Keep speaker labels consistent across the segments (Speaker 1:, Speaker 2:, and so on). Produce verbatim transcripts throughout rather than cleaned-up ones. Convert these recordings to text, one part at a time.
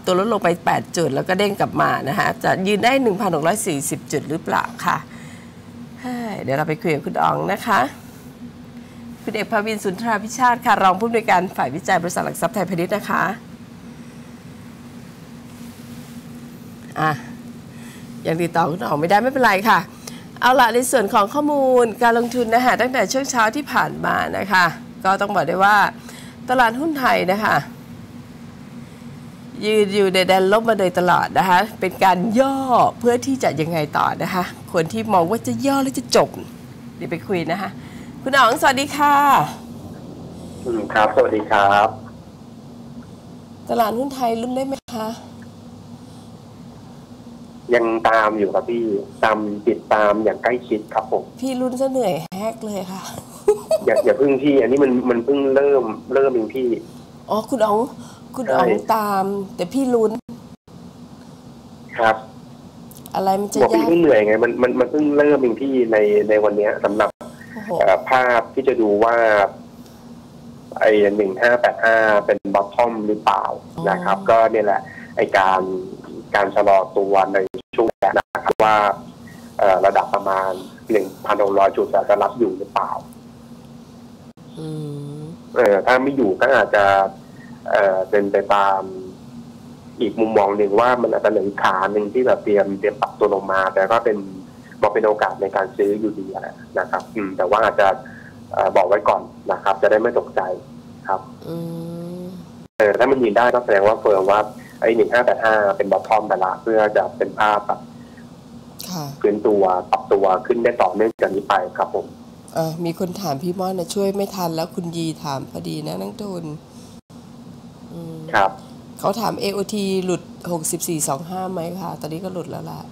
Speaker 1: ตัวลดลงไปแปดจุดแล้วก็เด้งกลับมานะคะจะยืนได้ หนึ่งพันหกร้อยสี่สิบ จุดหรือเปล่าค่ะเดี๋ยวเราไปคุยกับคุณอ๋องนะคะคุณเอกภวินสุนทราพิชาติค่ะรองผู้อำนวยการฝ่ายวิจัยบริษัทหลักทรัพย์ไทยพาณิชย์นะคะอ่ะยังติดต่อคุณอ๋องไม่ได้ไม่เป็นไรค่ะเอาล่ะในส่วนของข้อมูลการลงทุนนะคะตั้งแต่ช่วงเช้าที่ผ่านมานะคะก็ต้องบอกได้ว่าตลาดหุ้นไทยนะคะยืนอยู่ในแดนลบมาโดยตลอดนะคะเป็นการย่อเพื่อที่จะยังไงต่อนะคะคนที่มองว่าจะย่อแล้วจะจบเดี๋ยวไปคุยนะคะคุณอ๋องสวัสดีค่ะ
Speaker 2: ครับสวัสดีครับ
Speaker 1: ตลาดหุ้นไทยลุ้นได้ไหมคะ
Speaker 2: ยังตามอยู่ครับพี่ตามติดตามอย่างใกล้ชิดครับผม
Speaker 1: พี่ลุ้นซะเหนื่อยแฮกเลยค่ะ
Speaker 2: อย่าอย่าพึ่งพี่อันนี้มันมันเพิ่งเริ่มเริ่มเองพี่
Speaker 1: อ๋อคุณอ๋องคุณอ๋องตามแต่พี่ลุ้น
Speaker 2: ครับ
Speaker 1: อะไรมันจะ
Speaker 2: ยากบอกพี่เพิ่งเหนื่อยไงมันมันมันเพิ่งเริ่มเองพี่ในในวันนี้สำหรับภาพที่จะดูว่าไอ้หนึ่งห้าแปดห้าเป็นบอททอมหรือเปล่านะครับก็เนี่ยแหละไอ้การการชะลอตัวในช่วงแรกนะครับว่าระดับประมาณหนึ่งพันหกร้อยจุดจะรับอยู่หรือเปล่าเออถ้าไม่อยู่ก็อาจจะเอ่อเป็นไปตามอีกมุมมองหนึ่งว่ามันอาจจะเหลือขาหนึ่งที่แบบเตรียมเตรียมปรับตัวลงมาแต่ก็เป็นมองเป็นโอกาสในการซื้ออยู่ดีนะครับอืมแต่ว่าอาจจะบอกไว้ก่อนนะครับจะได้ไม่ตกใจครับเออถ้ามันยืนได้ก็แสดงว่าเฟิร์มว่าไอ้หนึ่งห้าแปดห้าเป็นบอททอมไปละเพื่อจะเป็นภาพแบบขึ้นตัวปรับตัวขึ้นได้ต่อเนื่องจากนี้ไปครับผม
Speaker 1: อ่ามีคนถามพี่ม่อนนะช่วยไม่ทันแล้วคุณยีถามพอดีนะนักทุน
Speaker 2: ครับ
Speaker 1: เขาถาม เอ โอ ที หลุดหกสิบสี่จุดสองห้าไหมคะตอนนี้ก็หลุดแล้วล่ะ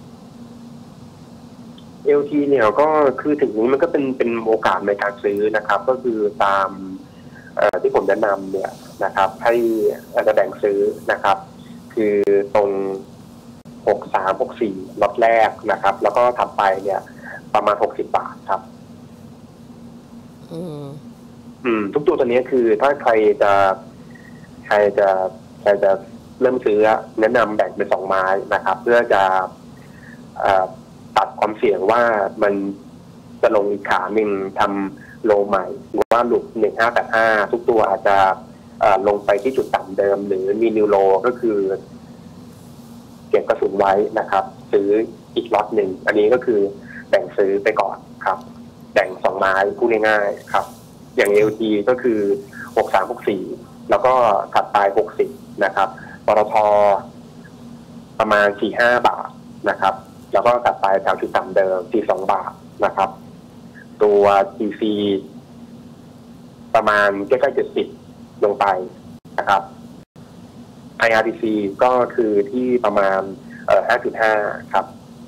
Speaker 2: เอ โอ ที เนี่ยก็คือถึงนี้มันก็เป็นเป็นโอกาสในการซื้อนะครับก็คือตามที่ผมแนะนำเนี่ยนะครับให้อาจจะแบ่งซื้อนะครับคือตรงหกสามหกสี่ล็อตแรกนะครับแล้วก็ถัดไปเนี่ยประมาณหกสิบบาทครับ
Speaker 1: อืม
Speaker 2: อืมทุกตัวตัวนี้คือถ้าใครจะใครจะใครจะเริ่มซื้อแนะนำแบ่งเป็นสองไม้นะครับเพื่อจะตัดความเสี่ยงว่ามันจะลงอีกขาหนึ่งทำโลใหม่หรือว่าหลุดหนึ่งห้าแปดห้าทุกตัวอาจจะลงไปที่จุดต่ำเดิมหรือมีนิวโลก็คือเก็บกระสุนไว้นะครับซื้ออีกล็อตหนึ่งอันนี้ก็คือแบ่งซื้อไปก่อนครับแบ่งสองไม้พูดง่ายๆครับอย่าง เอ โอ ที ก็คือหกสามหกสี่แล้วก็ถัดไปหกสิบนะครับปตท.ประมาณสี่ห้าบาทนะครับแล้วก็ถัดไปแถวจุดต่ำเดิมสี่สองบาทนะครับตัว ที ซี ประมาณใกล้ๆเจ็ดสิบลงไปนะครับ ไอ อาร์ ที ซี ก็คือที่ประมาณเอ่อ ห้าจุดห้า ครับ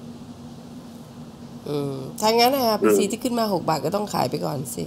Speaker 1: อืมถ้างั้น ไอ อาร์ ที ซี ที่ขึ้นมาหกบาทก็ต้องขายไปก่อนสิ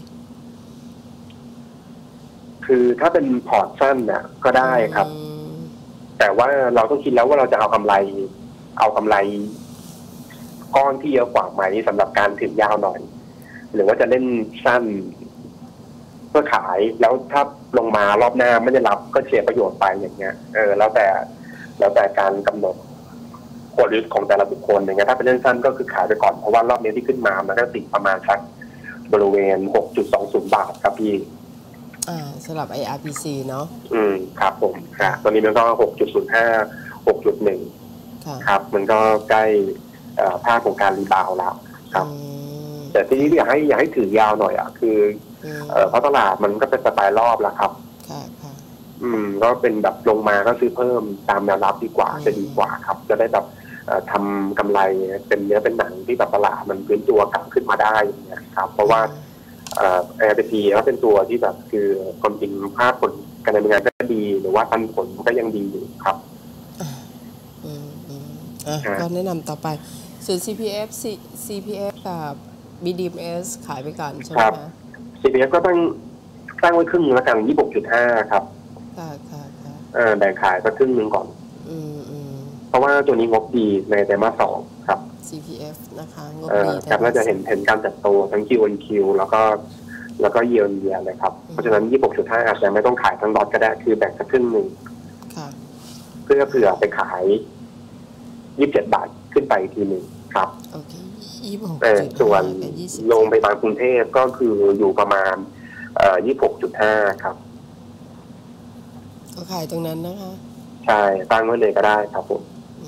Speaker 2: คือถ้าเป็นพอร์ตสั้นน่ะก็ได้ครับแต่ว่าเราต้องคิดแล้วว่าเราจะเอากำไรเอากำไรก้อนที่เยอะกว่าไหมสำหรับการถือยาวหน่อยหรือว่าจะเล่นสั้นเพื่อขายแล้วถ้าลงมารอบหน้าไม่ได้รับก็เสียประโยชน์ไปอย่างเงี้ยเออแล้วแต่แล้วแต่การกำหนดกลยุทธ์ของแต่ละบุคคลอย่างเงี้ยถ้าเป็นเล่นสั้นก็คือขายไปก่อนเพราะว่ารอบนี้ที่ขึ้นมามันก็ติดประมาณสักบริเวณ หกจุดสองศูนย์ บาทครับพี่
Speaker 1: อ่าสำหรับ ไอ อาร์ พี ซี เนาะ
Speaker 2: อืมครับผมค่ะตอนนี้มันก็ หกจุดศูนย์ห้า หกจุดหนึ่ง ครับมันก็ใกล้ภาพของการรีบาวแล้วครับแต่ทีนี้อยากให้อยากให้ถือยาวหน่อยอ่ะคือเพราะตลาดมันก็เป็นสไตล์รอบแล้วครับอืมก็เป็นแบบลงมาก็ซื้อเพิ่มตามแนวรับดีกว่าจะดีกว่าครับจะได้แบบทำกำไรเป็นเนื้อเป็นหนังที่แบบตลาดมันฟื้นตัวกลับขึ้นมาได้อย่างเงี้ยครับเพราะว่าเอ่อ เอ อาร์ ที ซี ก็เป็นตัวที่แบบคือความจริงภาพผลการดำเนินงานก็ดีหรือว่าปันผลก็ยังดีอยู่ครับ
Speaker 1: อืมอืมอ่ะก็แนะนำต่อไปส่วน ซี พี เอฟ ซี พี เอฟ กับ บี ดี เอ็ม เอส ขายไปก่อนใช่ไหมคะ
Speaker 2: ซี พี เอฟ ก็ตั้งตั้งไว้ครึ่งแล้วกัน ยี่สิบหกจุดห้า ครับ
Speaker 1: ค่ะค่ะค่ะ
Speaker 2: เออแบ่งขายก็ครึ่งนึงก่อน
Speaker 1: อืมอืม
Speaker 2: เพราะว่าตัวนี้งบดีในไตรมาสสองครับ
Speaker 1: ซี พี เอฟ นะคะงบ
Speaker 2: ดีครับเราจะเห็นเห็นการจัดโตทั้ง คิว ออน คิว แล้วก็แล้วก็ Year on Year เลยครับเพราะฉะนั้น ยี่สิบหกจุดห้า อาจจะไม่ต้องขายทั้งล็อตก็ได้คือแบ่งสักครึ่งนึง
Speaker 1: ค่ะ
Speaker 2: เพื่อเผื่อไปขายยี่สิบเจ็ดบาทขึ้นไปทีหนึ่งครับ
Speaker 1: โอเคยี่สิบหก
Speaker 2: ส่วนโรงพยาบาลกรุงเทพก็คืออยู่ประมาณเอ่อยี่สิบหกจุดห้าครับ
Speaker 1: ก็ขายตรงนั้นนะคะ
Speaker 2: ใช่ตั้งไว้เลยก็ได้ครับผม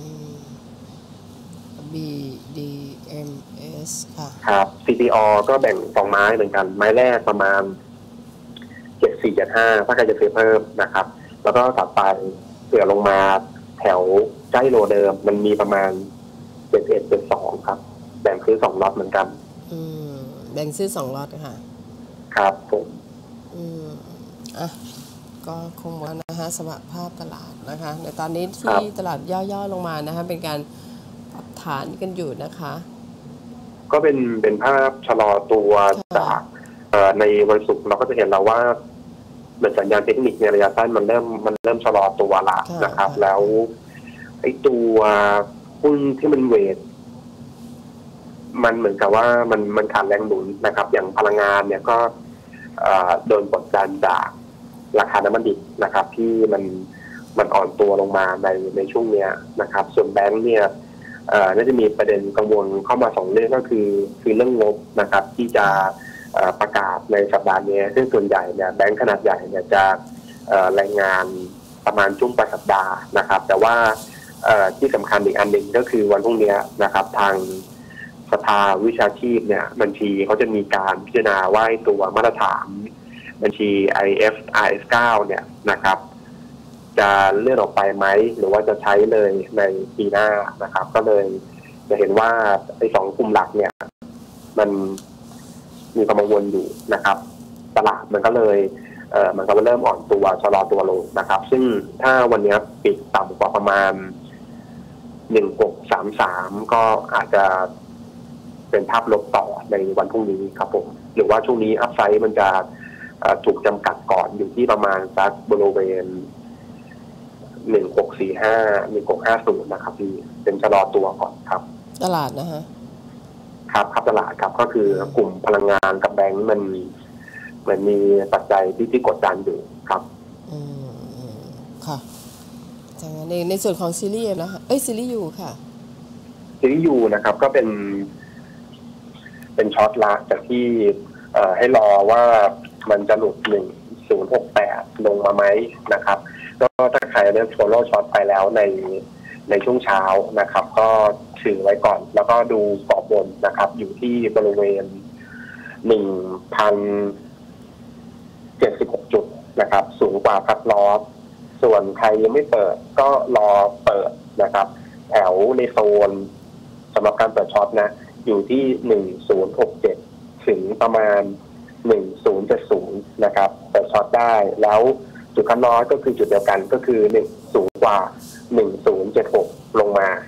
Speaker 1: B D M S ค่ะ
Speaker 2: ครับ ซี พี อ ก็แบ่งสองไม้เหมือนกันไม้แรกประมาณเจ็ดสี่เจ็ดห้าถ้าใครจะซื้อเพิ่มนะครับแล้วก็ถัดไปเผื่อลงมาแถวใกล้โลเดิมมันมีประมาณเจ็ดเอ็ดเจ็ดสองครับแบ่งซื้อสองล็อตเหมือนกัน
Speaker 1: อืมแบ่งซื้อสองล็อตค่ะ
Speaker 2: ครับผม
Speaker 1: อืมอ่ะก็คงว่านะฮะสภาพภาพตลาดนะคะในตอนนี้ที่ตลาดย่อๆลงมานะคะเป็นการปรับฐานกันอยู่นะคะ
Speaker 2: ก็เป็นเป็นภาพชะลอตัวจากในวันศุกร์เราก็จะเห็นแล้วว่าเหมือนสัญญาณเทคนิคในระยะสั้นมันเริ่มมันเริ่มชะลอตัวละนะครับแล้วไอ้ตัวหุ้นที่มันเวทมันเหมือนกับว่ามันมันขาดแรงหนุนนะครับอย่างพลังงานเนี่ยก็โดนกดดันจากราคาน้ำมันดิบนะครับที่มันมันอ่อนตัวลงมาในในช่วงเนี้ยนะครับส่วนแบงก์เนี่ยน่าจะมีประเด็นกังวลเข้ามาสองเรื่องก็คือคือเรื่องงบนะครับที่จะประกาศในสัปดาห์นี้ซึ่งส่วนใหญ่เนี่ยแบงก์ขนาดใหญ่เนี่ยจะรายงานประมาณช่วงปลายสัปดาห์นะครับแต่ว่าที่สำคัญอีกอันหนึ่งก็คือวันพรุ่งนี้นะครับทางสภาวิชาชีพเนี่ยบัญชีเขาจะมีการพิจารณาว่าตัวมาตรฐานบัญชี ไอ เอฟ อาร์ เอส เก้าเนี่ยนะครับจะเลื่อนออกไปไหมหรือว่าจะใช้เลยในปีหน้านะครับก็เลยจะเห็นว่าไอ้สองกลุ่มหลักเนี่ยมันมีความกังวลอยู่นะครับตลาดมันก็เลยเอ่อมันก็เริ่มอ่อนตัวชะลอตัวลงนะครับซึ่งถ้าวันนี้ปิดต่ำกว่าประมาณหนึ่งหกสามสามก็อาจจะเป็นภาพลบต่อในวันพรุ่งนี้ครับผมหรือว่าช่วงนี้อัพไซด์มันจะถูกจำกัดก่อนอยู่ที่ประมาณสักบริเวณหนึ่งหกสี่ห้าหนึ่งหกห้าศูนย์นะครับพี่เป็นชะลอตัวก่อนครับ
Speaker 1: ตลาดนะฮะ
Speaker 2: ครับครับตลาดครับก็คือกลุ่มพลังงานกับแบงก์มันเหมือนมีปัจจัยที่ที่กดดันอยู่ครับ
Speaker 1: อืมค่ะจากนั้นในในส่วนของซีรีส์นะคะเอ้ยซีรีส์ยูค่ะ
Speaker 2: ซีรีส์ยูนะครับก็เป็นเป็นช็อตละจากที่เอ่อให้รอว่ามันจะหลุดหนึ่งศูนย์หกแปดลงมาไหมนะครับก็ถ้าใครเริ่มโฟลโล่ช็อตไปแล้วในในช่วงเช้านะครับก็ถือไว้ก่อนแล้วก็ดูกรอบบนนะครับอยู่ที่บริเวณหนึ่งพันเจ็ดสิบหกจุดนะครับสูงกว่าคัทลอสส่วนใครยังไม่เปิดก็รอเปิดนะครับแถวในโซนสำหรับการเปิดช็อตนะอยู่ที่หนึ่งศูนย์หกเจ็ดถึงประมาณหนึ่งศูนย์เจ็ดศูนย์นะครับเปิดช็อตได้แล้วจุดคัทลอสก็คือจุดเดียวกันก็คือหนึ่งสูงกว่าหนึ่งศูนย์เจ็ดหกลงมา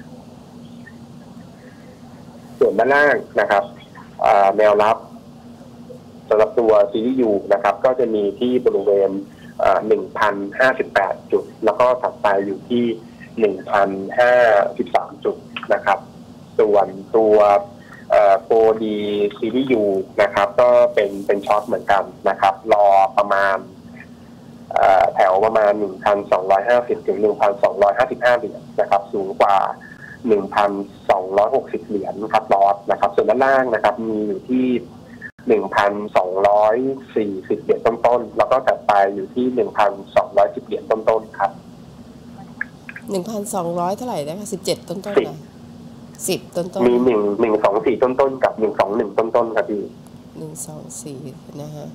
Speaker 2: ส่วนด้านล่างนะครับแนวรับสำหรับตัว ซี ดี ยู นะครับก็จะมีที่บริเวณ หนึ่งพันห้าสิบแปด จุดแล้วก็ถัดไปอยู่ที่ หนึ่งพันห้าสิบสาม จุดนะครับส่วนตัวโฟร์ดี ซี ดี ยู นะครับก็เป็นเป็นช็อตเหมือนกันนะครับรอประมาณแถวประมาณ หนึ่งพันสองร้อยห้าสิบ ถึง หนึ่งพันสองร้อยห้าสิบห้า เหรียญนะครับสูงกว่า หนึ่งพันสองร้อยหกสิบ เหรียญครับลอสนะครับส่วนด้านล่างนะครับมีอยู่ที่ หนึ่งพันสองร้อยสี่สิบ เหรียญต้นๆแล้วก็ถัดไปอยู่ที่ หนึ่งพันสองร้อยสิบ เหรียญต้นๆครับ
Speaker 1: หนึ่งพันสองร้อย เท่าไหร่นะคะสิบเจ็ดต้นๆนะสิบต้นๆ
Speaker 2: มีหนึ่ง หนึ่งสองสี่ต้นๆกับหนึ่งสองหนึ่งต้นๆครับพี่
Speaker 1: หนึ่งสองสี่นะฮะ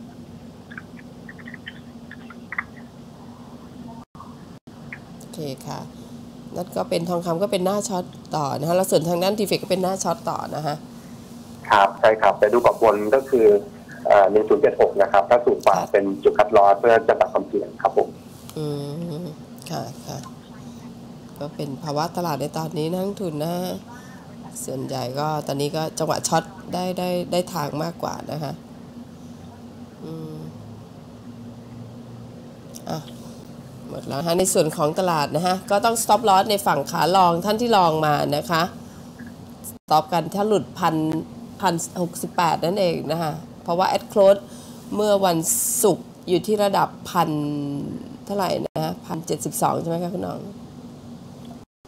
Speaker 1: โอเคค่ะนั่นก็เป็นทองคำก็เป็นหน้าช็อตต่อนะฮะแล้วส่วนทางด้านทีเฟกก็เป็นหน้าช็อตต่อนะฮะ
Speaker 2: ครับใช่ครับแต่ดูกรอบบนก็คือหนึ่งศูนย์เจ็ดหกนะครับถ้าสูงกว่าเป็นจุดคัดลอสเพื่อจะตัดความเสี่ยงครับผม
Speaker 1: อืมค่ะค่ะก็เป็นภาวะตลาดในตอนนี้นักทุนนะส่วนใหญ่ก็ตอนนี้ก็จังหวะช็อตได้ได้ได้ทางมากกว่านะคะอืมอ่ะหมดแล้วนะคะในส่วนของตลาดนะฮะก็ต้อง stop loss ในฝั่งขาลองท่านที่ลองมานะคะ stop กันถ้าหลุดพันพันหกสิบแปดนั่นเองนะคะเพราะว่า at close เมื่อวันศุกร์อยู่ที่ระดับพันเท่าไหร่นะพันเจ็ดสิบสองใช่ไหมคะคุณน้อง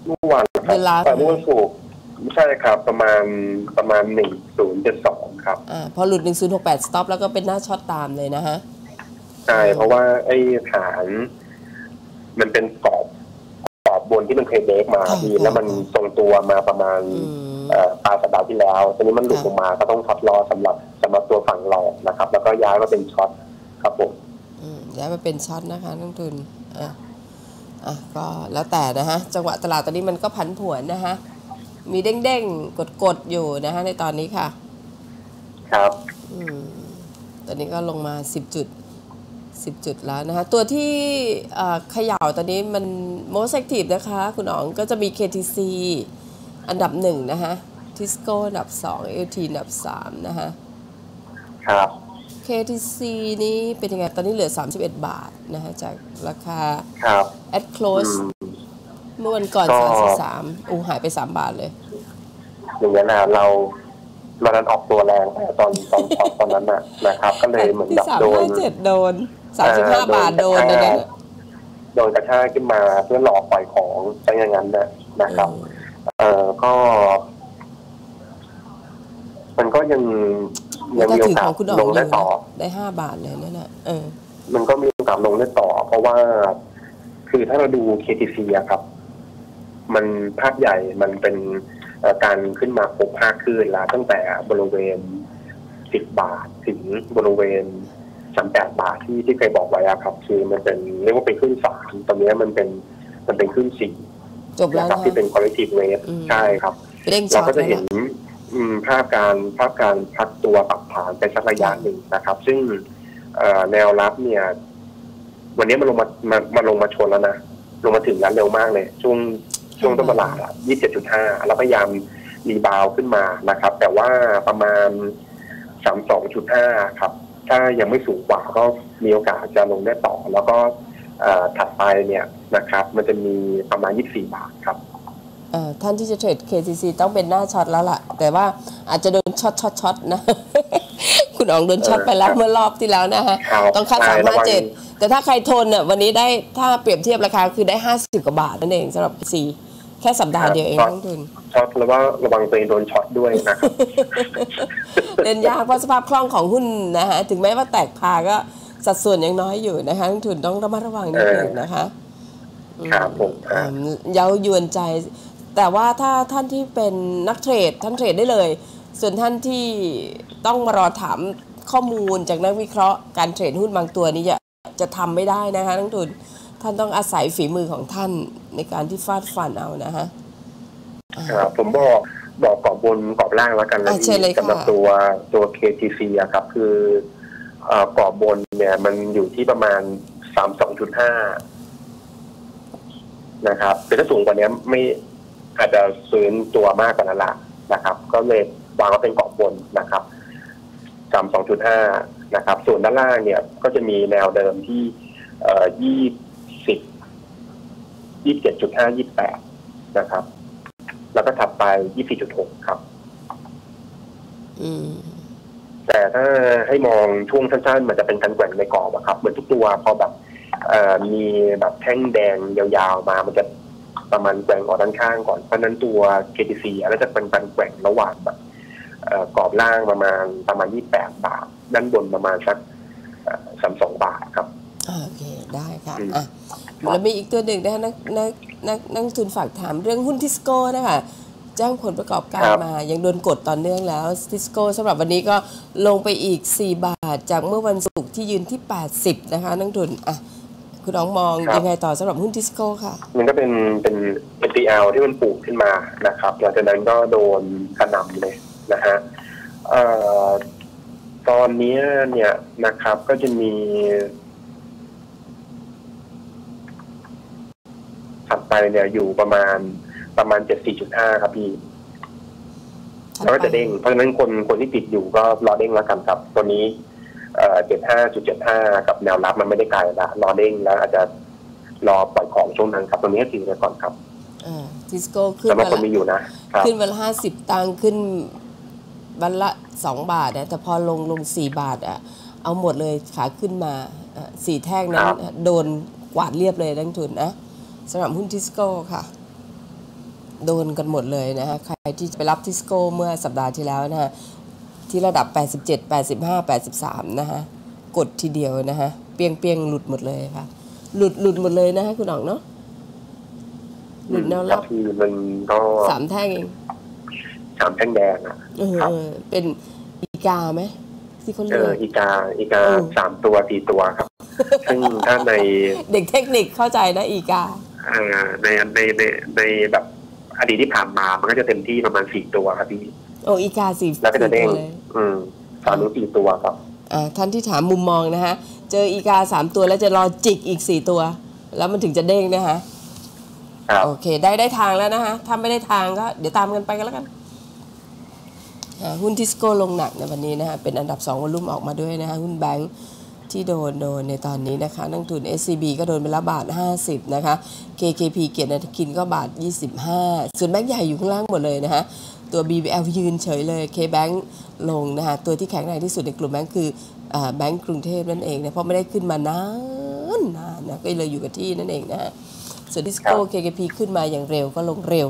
Speaker 2: เมื่อวานครับแต่เมื่อวันศุกร์ใช่ครับประมาณประมาณหนึ่งศูนย์เจ็ดสองครับ
Speaker 1: อ่าพอหลุดหนึ่งศูนย์หกแปดสต็อปแล้วก็เป็นหน้าช็อตตามเลยนะฮะ
Speaker 2: ใช่เพราะว่าไอ้ฐานมันเป็นกรอบกรอบบนที่มันเคยเบรกมาดีแล้วมันทรงตัวมาประมาณปลายสัปดาห์ที่แล้วตอนนี้มันหลุดลงมาก็ต้องช็อตรอสำหรับสำหรับตัวฝั่งเรานะครับแล้วก็ย้ายมาเป็นช็อตครับผม
Speaker 1: ย้ายมาเป็นช็อตนะคะนักทุนอ่ะอ่ะก็แล้วแต่นะฮะจังหวะตลาดตอนนี้มันก็ผันผวนนะฮะมีเด้งๆกดๆอยู่นะฮะในตอนนี้ค่ะ
Speaker 2: ครับ
Speaker 1: อืมตอนนี้ก็ลงมาสิบจุดสิบจุดแล้วนะคะตัวที่เขย่าตอนนี้มัน most active นะคะคุณอ๋องก็จะมี เค ที ซี อันดับหนึ่งนะคะ Tisco อันดับสอง เอ แอล ที อันดับสามนะคะ
Speaker 2: ครับ
Speaker 1: เค ที ซี นี้เป็นยังไงตอนนี้เหลือสามสิบเอ็ดบาทนะคะจากราคา at close เมื่อวันก่อนสามสิบสามอู้หายไปสามบาทเลย
Speaker 2: อย่างนั้นนะเราเราดันออกตัวแรงตอนตอนตอนนั้นน่ะนะครับก็เลยเหมือนแบบโดน
Speaker 1: เจ็ดโดนสามสิบห้าบาทโดนเลยนะ
Speaker 2: โดนกระชากขึ้นมาเพื่อหลอกปล่อยของใช่อย่างนั้นนะนะครับเอ่อก็มันก็ยังยังมีโอกาสลงได้ต่อ
Speaker 1: ได้ห้าบาทเลยนั่นแหละเออ
Speaker 2: มันก็มีโอกาสลงได้ต่อเพราะว่าคือถ้าเราดู เค ที ซี อะครับมันภาพใหญ่มันเป็นการขึ้นมาครบห้าคลื่นแล้วตั้งแต่บริเวณสิบบาทถึงบริเวณสามสิบแปดบาทที่ที่เคยบอกไว้ครับคือมันเป็นเรียกว่าเป็นคลื่นสามตอนนี้มันเป็นมันเป็นคลื่นสี่
Speaker 1: จบแล้ว
Speaker 2: ที่เป็น corrective wave ใช่ครับเราก็จะเห็นภาพการภาพการพักตัวปรับฐานไปสักระยะหนึ่งนะครับซึ่งแนวรับเนี่ยวันนี้มันลงมามันมันลงมาชนแล้วนะลงมาถึงแล้วเร็วมากเลยช่วงช่วงต้นตลาดอ่ะ ยี่สิบเจ็ดจุดห้า แล้วพยายามรีบาวขึ้นมานะครับแต่ว่าประมาณ สามสิบสองจุดห้า ครับถ้ายังไม่สูงกว่าก็มีโอกาสจะลงได้ต่อแล้วก็ถัดไปเนี่ยนะครับมันจะมีประมาณยี่สิบสี่บาทครับ
Speaker 1: ท่านที่จะเทรด เค ที ซี ต้องเป็นหน้าช็อตแล้วล่ะแต่ว่าอาจจะโดนช็อตช็อตช็อตนะคุณอ๋องโดนช็อตไปแล้วเมื่อรอบที่แล้วนะฮะต้องค่าสามห้าเจ็ดแต่ถ้าใครทนเนี่ยวันนี้ได้ถ้าเปรียบเทียบราคาคือได้ห้าสิบกว่าบาทนั่นเองสำหรับ ซี แค่สัปดาห์เดียวเองต้องทุน
Speaker 2: ช็อตแล้วว่าระวังตัวเองโดนช็อตด้วยนะครับ
Speaker 1: เล่นยากเพราะสภาพคล่องของหุ้นนะฮะถึงแม้ว่าแตกพาก็สัดส่วนยังน้อยอยู่นะคะต้องทุนต้องระมัดระวังนิดนึงนะคะ
Speaker 2: ครับผม
Speaker 1: เย้ายวนใจแต่ว่าถ้าท่านที่เป็นนักเทรดท่านเทรดได้เลยส่วนท่านที่ต้องมารอถามข้อมูลจากนักวิเคราะห์การเทรดหุ้นบางตัวนี้จะจะทำไม่ได้นะคะนักทุนท่านต้องอาศัยฝีมือของท่านในการที่ฟาดฟันเอานะฮะ
Speaker 2: ครับผมบอกบอกกรอบบนกรอบล่างแล้วกันนะสำหรับตัวตัว เค ที ซี อะครับคือกรอบบนเนี่ยมันอยู่ที่ประมาณ สามสิบสองจุดห้า นะครับแต่ถ้าสูงกว่านี้ไม่อาจจะซื้อตัวมากกว่านั้นละนะครับก็เลยวางว่าเป็นกรอบบนนะครับ สามสิบสองจุดห้า นะครับส่วนด้านล่างเนี่ยก็จะมีแนวเดิมที่เอ่อยี่สิบ ยี่สิบเจ็ดจุดห้า ยี่สิบแปดนะครับแล้วก็ถัดไป ยี่สิบสี่จุดหก ครับ
Speaker 1: อืม
Speaker 2: แต่ถ้าให้มองช่วงสั้นๆมันจะเป็นการแกว่งในกรอบครับเหมือนทุกตัวพอแบบเอ่อมีแบบแท่งแดงยาวๆมามันจะประมาณแกว่งออกด้านข้างก่อนเพราะนั้นตัว เค ที ซี อาจจะเป็นการแกว่งระหว่างแบบเอ่อกรอบล่างประมาณประมาณยี่สิบแปดบาทด้านบนประมาณสักสามสิบสองบาทครับ
Speaker 1: โอเคได้ค่ะอ่ะแล้วมีอีกตัวหนึ่งนะคะนักนักนักนักทุนฝากถามเรื่องหุ้นทิสโก้นะคะแจ้งผลประกอบการมายังโดนกดต่อเนื่องแล้วทิสโก้สำหรับวันนี้ก็ลงไปอีกสี่บาทจากเมื่อวันศุกร์ที่ยืนที่แปดสิบนะคะนักทุนอ่ะคุณน้องมองยังไงต่อสำหรับหุ้นทิสโก้ค่ะ
Speaker 2: มันก็เป็นเป็น เอ็น ที แอล ที่มันปลูกขึ้นมานะครับหลังจากนั้นก็โดนกระหน่ำเลยนะฮะเอ่อตอนนี้เนี่ยนะครับก็จะมีถัดไปเนี่ยอยู่ประมาณประมาณ เจ็ดสิบสี่จุดห้า ครับพี่แล้วก็จะเด้งเพราะฉะนั้นคนคนที่ติดอยู่ก็รอเด้งแล้วกันครับตัวนี้เอ่อ เจ็ดสิบห้าจุดเจ็ดห้า กับแนวรับมันไม่ได้ไกลละรอเด้งแล้วอาจจะรอปล่อยของช่วงนั้นครับตัวนี้ถือไว้ก่อนครับ
Speaker 1: อ่าทิสโก้ขึ้นวันละ
Speaker 2: อยู่นะ
Speaker 1: ขึ้นวันละห้าสิบตังค์ขึ้นวันละสองบาทนะแต่พอลงลงสี่บาทอ่ะเอาหมดเลยขาขึ้นมาสี่แท่งนั้นโดนกวาดเรียบเลยนักทุนนะสำหรับหุ้นทิสโก้ค่ะโดนกันหมดเลยนะฮะใครที่ไปรับทิสโก้เมื่อสัปดาห์ที่แล้วนะฮะที่ระดับแปดสิบเจ็ด แปดสิบห้า แปดสิบสามนะฮะกดทีเดียวนะฮะเปียงเปียงหลุดหมดเลยค่ะหลุดหลุดหมดเลยนะฮะคุณอ๋องเนาะหลุดแนวรับ
Speaker 2: คือมันก็
Speaker 1: สามแท่งเอง
Speaker 2: สามแท่งแดงอ่ะ
Speaker 1: เออเป็นอีกาไหมที่เขาเรียก
Speaker 2: อีกาอีกาสามตัวสี่ตัวครับซึ่งถ้าใน
Speaker 1: เด็กเทคนิคเข้าใจนะอีกา
Speaker 2: ในในในในแบบอดีตที่ผ่านมามันก็จะเต็มที่ประมาณสี่ตัวครับพี่
Speaker 1: โอ้อีกาสี่
Speaker 2: แล้วก็จะเด้งอืมสามหรือสี่ตัวครับ
Speaker 1: อ่าท่านที่ถามมุมมองนะฮะเจออีกาสามตัวแล้วจะรอจิกอีกสี่ตัวแล้วมันถึงจะเด้งนะฮะโอเคได้ได้ทางแล้วนะฮะถ้าไม่ได้ทางก็เดี๋ยวตามกันไปกันแล้วกันหุ้นทิสโก้ลงหนักในวันนี้นะฮะเป็นอันดับสองวอลุ่มออกมาด้วยนะฮะหุ้นแบงค์ที่โดนโดนในตอนนี้นะคะนักทุน เอส ซี บี ก็โดนไปละบาทห้าสิบนะคะ เค เค พี เกียรตินาคินก็บาทยี่สิบห้าส่วนแบงค์ใหญ่อยู่ข้างล่างหมดเลยนะฮะตัว บี บี แอล ยืนเฉยเลย K-Bank ลงนะฮะตัวที่แข็งแรงที่สุดในกลุ่มแบงค์คือแบงค์กรุงเทพนั่นเองนะเพราะไม่ได้ขึ้นมานานนานนะก็เลยอยู่กับที่นั่นเองนะฮะส่วนทิสโก้ เค เค พี ขึ้นมาอย่างเร็วก็ลงเร็ว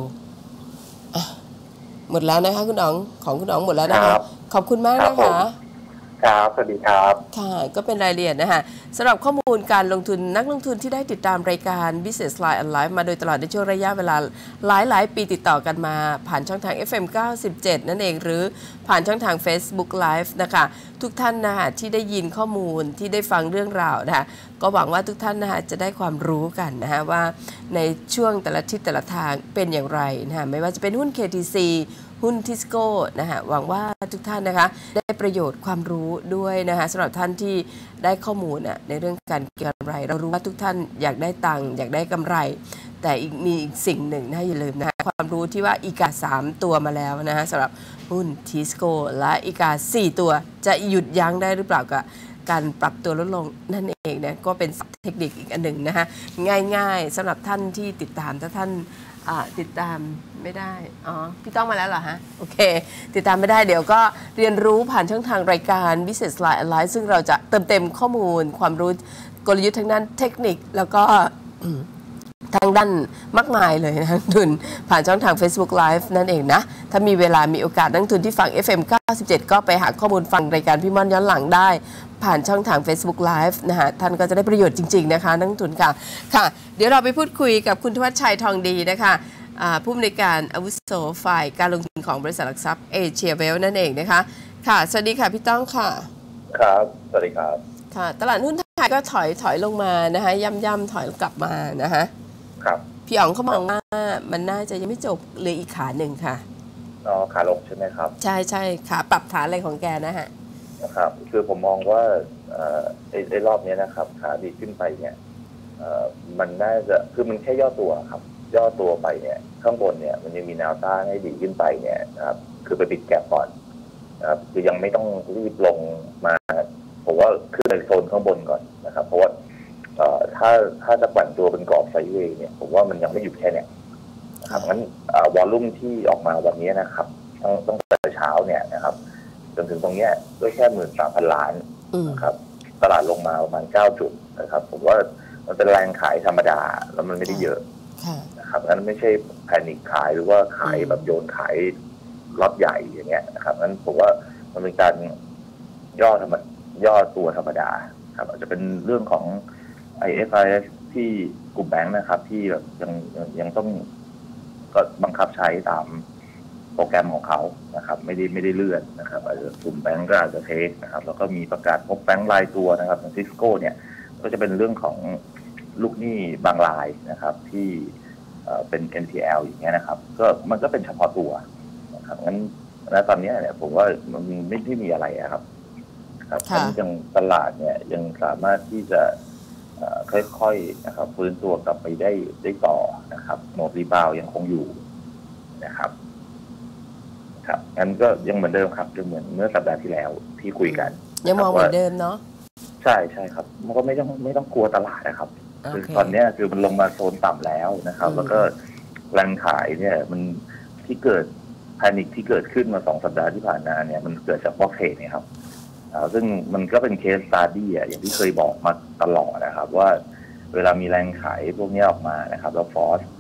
Speaker 1: หมดแล้วนะคะคุณอ๋องของคุณอ๋องหมดแล้วนะคะขอบคุณมากนะคะ
Speaker 2: ครับสวัสดีครับ
Speaker 1: ค่ะก็เป็นรายละเอียดนะคะสำหรับข้อมูลการลงทุนนักลงทุนที่ได้ติดตามรายการ Business Line and Live มาโดยตลอดในช่วงระยะเวลาหลายหลายปีติดต่อกันมาผ่านช่องทาง เอฟ เอ็ม เก้าสิบเจ็ด นั่นเองหรือผ่านช่องทาง Facebook Live นะคะทุกท่านนะคะที่ได้ยินข้อมูลที่ได้ฟังเรื่องราวนะคะก็หวังว่าทุกท่านนะคะจะได้ความรู้กันนะคะว่าในช่วงแต่ละทิศแต่ละทางเป็นอย่างไรนะคะไม่ว่าจะเป็นหุ้น เค ที ซี หุ้นทิสโก้นะฮะหวังว่าทุกท่านนะคะได้ประโยชน์ความรู้ด้วยนะคะสำหรับท่านที่ได้ข้อมูลในเรื่องการเก็งกำไรเรารู้ว่าทุกท่านอยากได้ตังค์อยากได้กำไรแต่อีกมีอีกสิ่งหนึ่งนะอย่าลืมนะความรู้ที่ว่าอีกาสามตัวมาแล้วนะฮะสำหรับหุ้นทิสโก้และอีกาสี่ตัวจะหยุดยั้งได้หรือเปล่ากับการปรับตัวลดลงนั่นเองนะก็เป็นเทคนิคอีกอันหนึ่งนะคะง่ายๆสำหรับท่านที่ติดตามถ้าท่านติดตามไม่ได้อ๋อพี่ต้องมาแล้วเหรอฮะโอเคติดตามไม่ได้เดี๋ยวก็เรียนรู้ผ่านช่องทางรายการ Business Line and Live ซึ่งเราจะเติมเต็มข้อมูลความรู้กลยุทธ์ทางด้านเทคนิคแล้วก็ทางด้านมากมายเลยนะทุนผ่านช่องทาง Facebook Live นั่นเองนะถ้ามีเวลามีโอกาสนักทุนที่ฟัง เอฟ เอ็ม เก้าสิบเจ็ด ก็ไปหาข้อมูลฟังรายการพี่ม่อนย้อนหลังได้ผ่านช่องทาง Facebook Live นะฮะท่านก็จะได้ประโยชน์จริงๆนะคะนักทุนค่ะค่ะเดี๋ยวเราไปพูดคุยกับคุณธวัชชัยทองดีนะคะผู้อำนวยการอาวุโสฝ่ายการลงทุนของบริษัทหลักทรัพย์เอเชียเวลนั่นเองนะคะค่ะสวัสดีค่ะพี่ต้องค่ะ
Speaker 2: ครับสวัสดีครับ
Speaker 1: ค่ะตลาดหุ้นไทยก็ถอยถอยลงมานะคะย่ำย่ำถอยกลับมานะคะ
Speaker 2: ครับ
Speaker 1: พี่อ๋องเขามองว่ามันน่าจะยังไม่จบเลยอีกขาหนึ่งค่ะ
Speaker 2: อ๋อขาลงใช่ไหมครับ
Speaker 1: ใช่ใช่ขาปรับฐานอะไรของแกนะฮะ
Speaker 2: นะครับคือผมมองว่าในรอบนี้นะครับขาดีขึ้นไปเนี่ยมันน่าจะคือมันแค่ย่อตัวครับย่อตัวไปเนี่ยข้างบนเนี่ยมันยังมีแนวต้านให้ดีขึ้นไปเนี่ยนะครับคือไปปิดแก็บก่อนนะครับคือยังไม่ต้องรีบลงมาผมว่าขึ้นในโซนข้างบนก่อนนะครับเพราะว่าถ้าถ้าจะปั่นตัวเป็นกรอบไซด์เวย์เนี่ยผมว่ามันยังไม่หยุดแค่เนี้ยนะครับงั้นวอลลุ่มที่ออกมาวันนี้นะครับต้องต้องแต่เช้าเนี่ยนะครับจนถึงตรงเนี้ยด้วยแค่หมื่นสามพันล้านนะครับตลาดลงมาประมาณเก้าจุดนะครับผมว่ามันเป็นแรงขายธรรมดาแล้วมันไม่ได้เยอะนะครับงั้นไม่ใช่แพนิคขายหรือว่าขายแบบโยนขายรอบใหญ่อย่างเงี้ยนะครับงั้นผมว่ามันเป็นการย่อธรรมย่อตัวธรรมดาครับอาจจะเป็นเรื่องของ ไอ เอฟ ไอ เอส ที่กลุ่มแบงค์นะครับที่แบบยังยังต้องก็บังคับใช้ตามโปรแกรมของเขานะครับไม่ได้ไม่ได้เลื่อนนะครับอาจจะกลุ่มแบงค์ก็อาจจะเทคนะครับแล้วก็มีประกาศพบแบงค์รายตัวนะครับซิสโก้เนี่ยก็จะเป็นเรื่องของลูกหนี้บางรายนะครับที่เป็น เอ็น พี แอล อย่างเงี้ยนะครับก็มันก็เป็นเฉพาะตัวนะครับงั้นณตอนนี้เนี่ยผมว่ามันไม่ได้มีอะไรครับครับยังตลาดเนี่ยยังสามารถที่จะค่อยๆนะครับฟื้นตัวกลับไปได้ได้ต่อนะครับโมบรีบาวยังคงอยู่นะครับครับงั้นก็ยังเหมือนเดิมครับเหมือนเมื่อสัปดาห์ที่แล้วที่คุยกัน
Speaker 1: ยังมองเหมือนเดิมเนาะ
Speaker 2: ใช่ใช่ครับมันก็ไม่ต้องไม่ต้องกลัวตลาดนะครับคือตอนนี้คือมันลงมาโซนต่ำแล้วนะครับแล้วก็แรงขายเนี่ยมันที่เกิดแพนิคที่เกิดขึ้นมาสองสัปดาห์ที่ผ่านมาเนี่ยมันเกิดจากบล็อกเทรดนะครับซึ่งมันก็เป็นเคสสตัดดี้อ่ะอย่างที่เคยบอกมาตลอดนะครับว่าเวลามีแรงขายพวกนี้ออกมานะครับแล้วฟอร์ส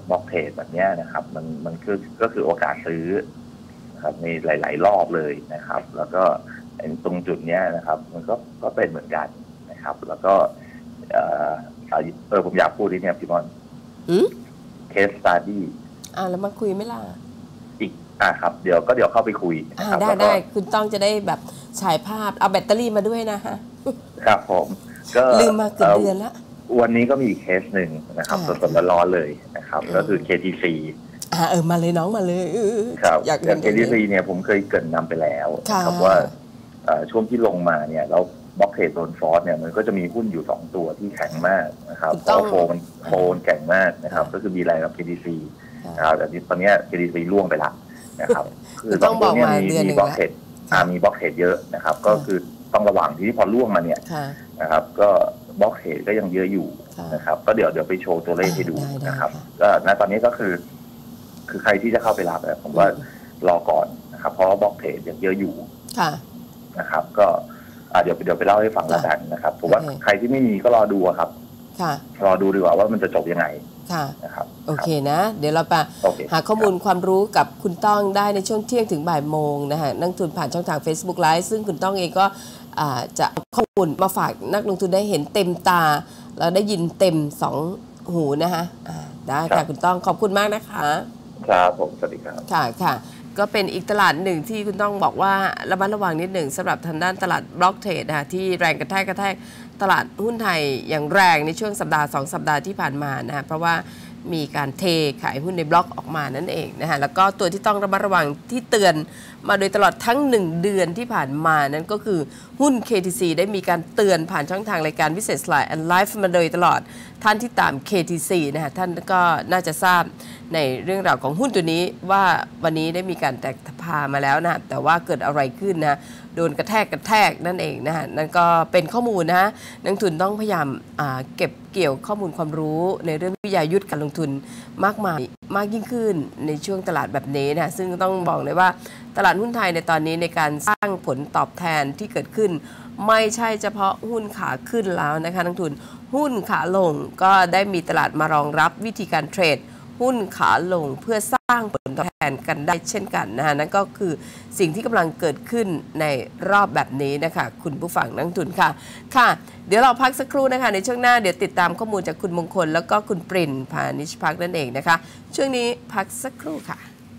Speaker 3: บล็อกเทรดแบบนี้นะครับมันมันคือก็คือโอกาสซื้อนะครับในหลายๆรอบเลยนะครับแล้วก็ตรงจุดนี้นะครับมันก็ก็เป็นเหมือนกันนะครับแล้วก็เออเออผมอยากพูดที่เนี่ยพี่บอลเคสสตัดดี้
Speaker 1: อ่าแล้วมาคุยไหมล่ะ
Speaker 3: อีกอ่าครับเดี๋ยวก็เดี๋ยวเข้าไปคุย
Speaker 1: อ่าได้ได้คุณต้องจะได้แบบฉายภาพเอาแบตเตอรี่มาด้วยนะฮะ
Speaker 3: ครับผมก็
Speaker 1: ลืมมาเกือบเดือนแล้ว
Speaker 3: วันนี้ก็มีเคสหนึ่งนะครับสดๆร้อนๆเลยนะครับก็คือ เค ที ซี
Speaker 1: อ่าเออมาเลยน้องมาเลย
Speaker 3: ครับอย่าง เค ที ซี เนี่ยผมเคยเกริ่นนำไปแล้วครับว่าช่วงที่ลงมาเนี่ยแล้วบล็อกเทรดโดนฟอสเนี่ยมันก็จะมีหุ้นอยู่สองตัวที่แข็งมากนะครับเพราะโฟมันโฟนแข็งมากนะครับก็คือมีอะไรกับ เค ที ซี นะครับแต่ตอนนี้ เค ที ซี ล่วงไปละนะครับ
Speaker 1: คือสองตัวนี้มี
Speaker 3: มีบล็อกเทรดมีบล็อกเทรดเยอะนะครับก็คือต้องระวังที่พอล่วงมาเนี่ยนะครับก็บล็อกเทรดก็ยังเยอะอยู่นะครับก็เดี๋ยวเดี๋ยวไปโชว์ตัวเลขให้ดูนะครับก็ณตอนนี้ก็คือคือใครที่จะเข้าไปรับนะผมว่ารอก่อนนะครับเพราะว่าบล็อกเทรดยังเยอะอยู่นะครับก็เดี๋ยวเดี๋ยวไปเล่าให้ฟังแล้วกันนะครับผมว่าใครที่ไม่มีก็รอดูครับรอดูดีกว่าว่ามันจะจบยังไงนะครับ
Speaker 1: โอเคนะเดี๋ยวเราไปหาข้อมูลความรู้กับคุณต้องได้ในช่วงเที่ยงถึงบ่ายโมงนะฮะนักทุนผ่านช่องทาง Facebook Live ซึ่งคุณต้องเองก็จะเอาข้อมูลมาฝากนักลงทุนได้เห็นเต็มตาแล้วได้ยินเต็มสองหูนะคะได้ค่ะคุณต้องขอบคุณมากนะคะ
Speaker 3: ครับผมสวัสดีครับ
Speaker 1: ค่ะค่ะก็เป็นอีกตลาดหนึ่งที่คุณต้องบอกว่าระมัดระวังนิดหนึ่งสำหรับทางด้านตลาดบล็อกเทรดนะคะที่แรงกระแทกกระแทกตลาดหุ้นไทยอย่างแรงในช่วงสัปดาห์สองสัปดาห์ที่ผ่านมานะคะเพราะว่ามีการเทขายหุ้นในบล็อกออกมานั่นเองนะคะแล้วก็ตัวที่ต้องระมัดระวังที่เตือนมาโดยตลอดทั้งหนึ่งเดือนที่ผ่านมานั้นก็คือหุ้น เค ที ซี ได้มีการเตือนผ่านช่องทางรายการวิเศษ Line and Live มาโดยตลอดท่านที่ตาม เค ที ซี นะคะท่านก็น่าจะทราบในเรื่องราวของหุ้นตัวนี้ว่าวันนี้ได้มีการแตกพามาแล้วนะแต่ว่าเกิดอะไรขึ้นนะโดนกระแทกกระแทกนั่นเองนะฮะนั่นก็เป็นข้อมูลนะนักทุนต้องพยายามเก็บเกี่ยวข้อมูลความรู้ในเรื่องวิทยายุทธการลงทุนมากมายมากยิ่งขึ้นในช่วงตลาดแบบนี้นะซึ่งต้องบอกเลยว่าตลาดหุ้นไทยในตอนนี้ในการสร้างผลตอบแทนที่เกิดขึ้นไม่ใช่เฉพาะหุ้นขาขึ้นแล้วนะคะนักทุนหุ้นขาลงก็ได้มีตลาดมารองรับวิธีการเทรดหุ้นขาลงเพื่อสร้างผลตอบแทนกันได้เช่นกันนะฮะนั่นก็คือสิ่งที่กำลังเกิดขึ้นในรอบแบบนี้นะคะคุณผู้ฟังนักทุนค่ะค่ะเดี๋ยวเราพักสักครู่นะคะในช่วงหน้าเดี๋ยวติดตามข้อมูลจากคุณมงคลแล้วก็คุณปรินพานิชพักนั่นเองนะคะช่วงนี้พักสักครู่ค่ะ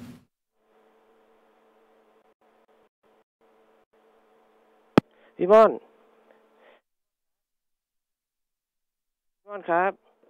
Speaker 4: พี่ม่อนพี่ม่อนครับ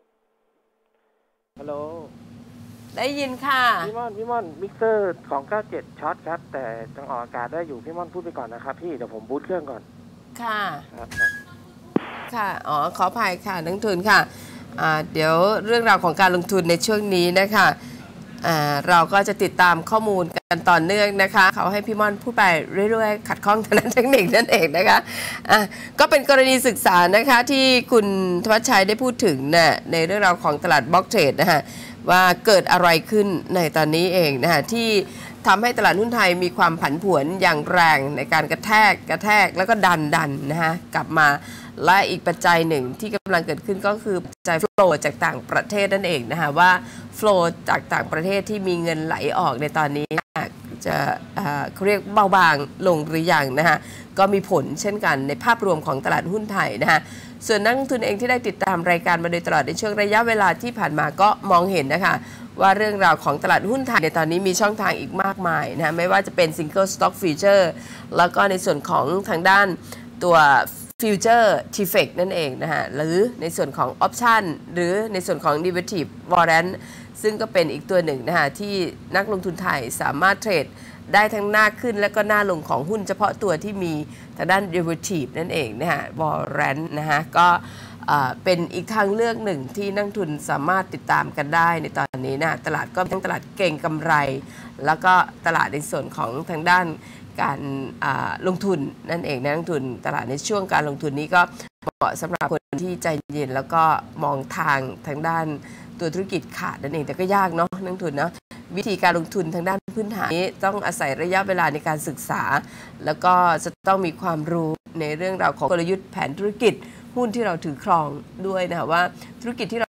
Speaker 4: ฮัลโหล
Speaker 1: ได้ยินค่ะ
Speaker 4: พี่ม่อนพี่ม่อนมิกเซอร์สองเก้าเจ็ดช็อตครับแต่ยังออกอากาศได้อยู่พี่ม่อนพูดไปก่อนนะครับพี่เดี๋ยวผมบูตเครื่องก่อน
Speaker 1: ค่ะ
Speaker 4: ครับ
Speaker 1: ค่ะอ๋อขออภัยค่ะนักทุนค่ะเดี๋ยวเรื่องราวของการลงทุนในช่วงนี้นะคะเราก็จะติดตามข้อมูลกันต่อเนื่องนะคะเขาให้พี่ม่อนพูดไปเรื่อยๆขัดข้องทางด้านเทคนิคนั่นเองนะคะะก็เป็นกรณีศึกษานะคะที่คุณธวัชชัยได้พูดถึงนะในเรื่องราวของตลาดบล็อกเทรดนะคะว่าเกิดอะไรขึ้นในตอนนี้เองนะคะที่ทำให้ตลาดหุ้นไทยมีความผันผวนอย่างแรงในการกระแทกกระแทกแล้วก็ดันดันนะคะกลับมาและอีกปัจจัยหนึ่งที่กำลังเกิดขึ้นก็คือปัจจัย flow จากต่างประเทศนั่นเองนะคะว่า flow จากต่างประเทศที่มีเงินไหลออกในตอนนี้จะเขาเรียกเบาบางลงหรือยังนะคะก็มีผลเช่นกันในภาพรวมของตลาดหุ้นไทยนะคะส่วนนักลงทุนเองที่ได้ติดตามรายการมาโดยตลอดในช่วงระยะเวลาที่ผ่านมาก็มองเห็นนะคะว่าเรื่องราวของตลาดหุ้นไทยในตอนนี้มีช่องทางอีกมากมายนะไม่ว่าจะเป็น Single Stock Future แล้วก็ในส่วนของทางด้านตัวFuture ที เอฟ อี ซี นั่นเองนะฮะหรือในส่วนของ Option หรือในส่วนของ Derivative Warrant ซึ่งก็เป็นอีกตัวหนึ่งนะฮะที่นักลงทุนไทยสามารถเทรดได้ทั้งหน้าขึ้นและก็หน้าลงของหุ้นเฉพาะตัวที่มีทางด้าน Derivative นั่นเองนะฮะ Warrant นะฮะก็เป็นอีกทางเลือกหนึ่งที่นักทุนสามารถติดตามกันได้ในตอนนี้นะตลาดก็ทั้งตลาดเก่งกำไรแล้วก็ตลาดในส่วนของทางด้านการลงทุนนั่นเองนะนักทุนตลาดในช่วงการลงทุนนี้ก็เหมาะสำหรับคนที่ใจเย็นแล้วก็มองทางทางด้านตัวธุรกิจขาดนั่นเองแต่ก็ยากเนาะนักทุนเนาะวิธีการลงทุนทางด้านพื้นฐานนี้ต้องอาศัยระยะเวลาในการศึกษาแล้วก็จะต้องมีความรู้ในเรื่องราวของกลยุทธ์แผนธุรกิจหุ้นที่เราถือครองด้วยนะว่าธุรกิจที่เรา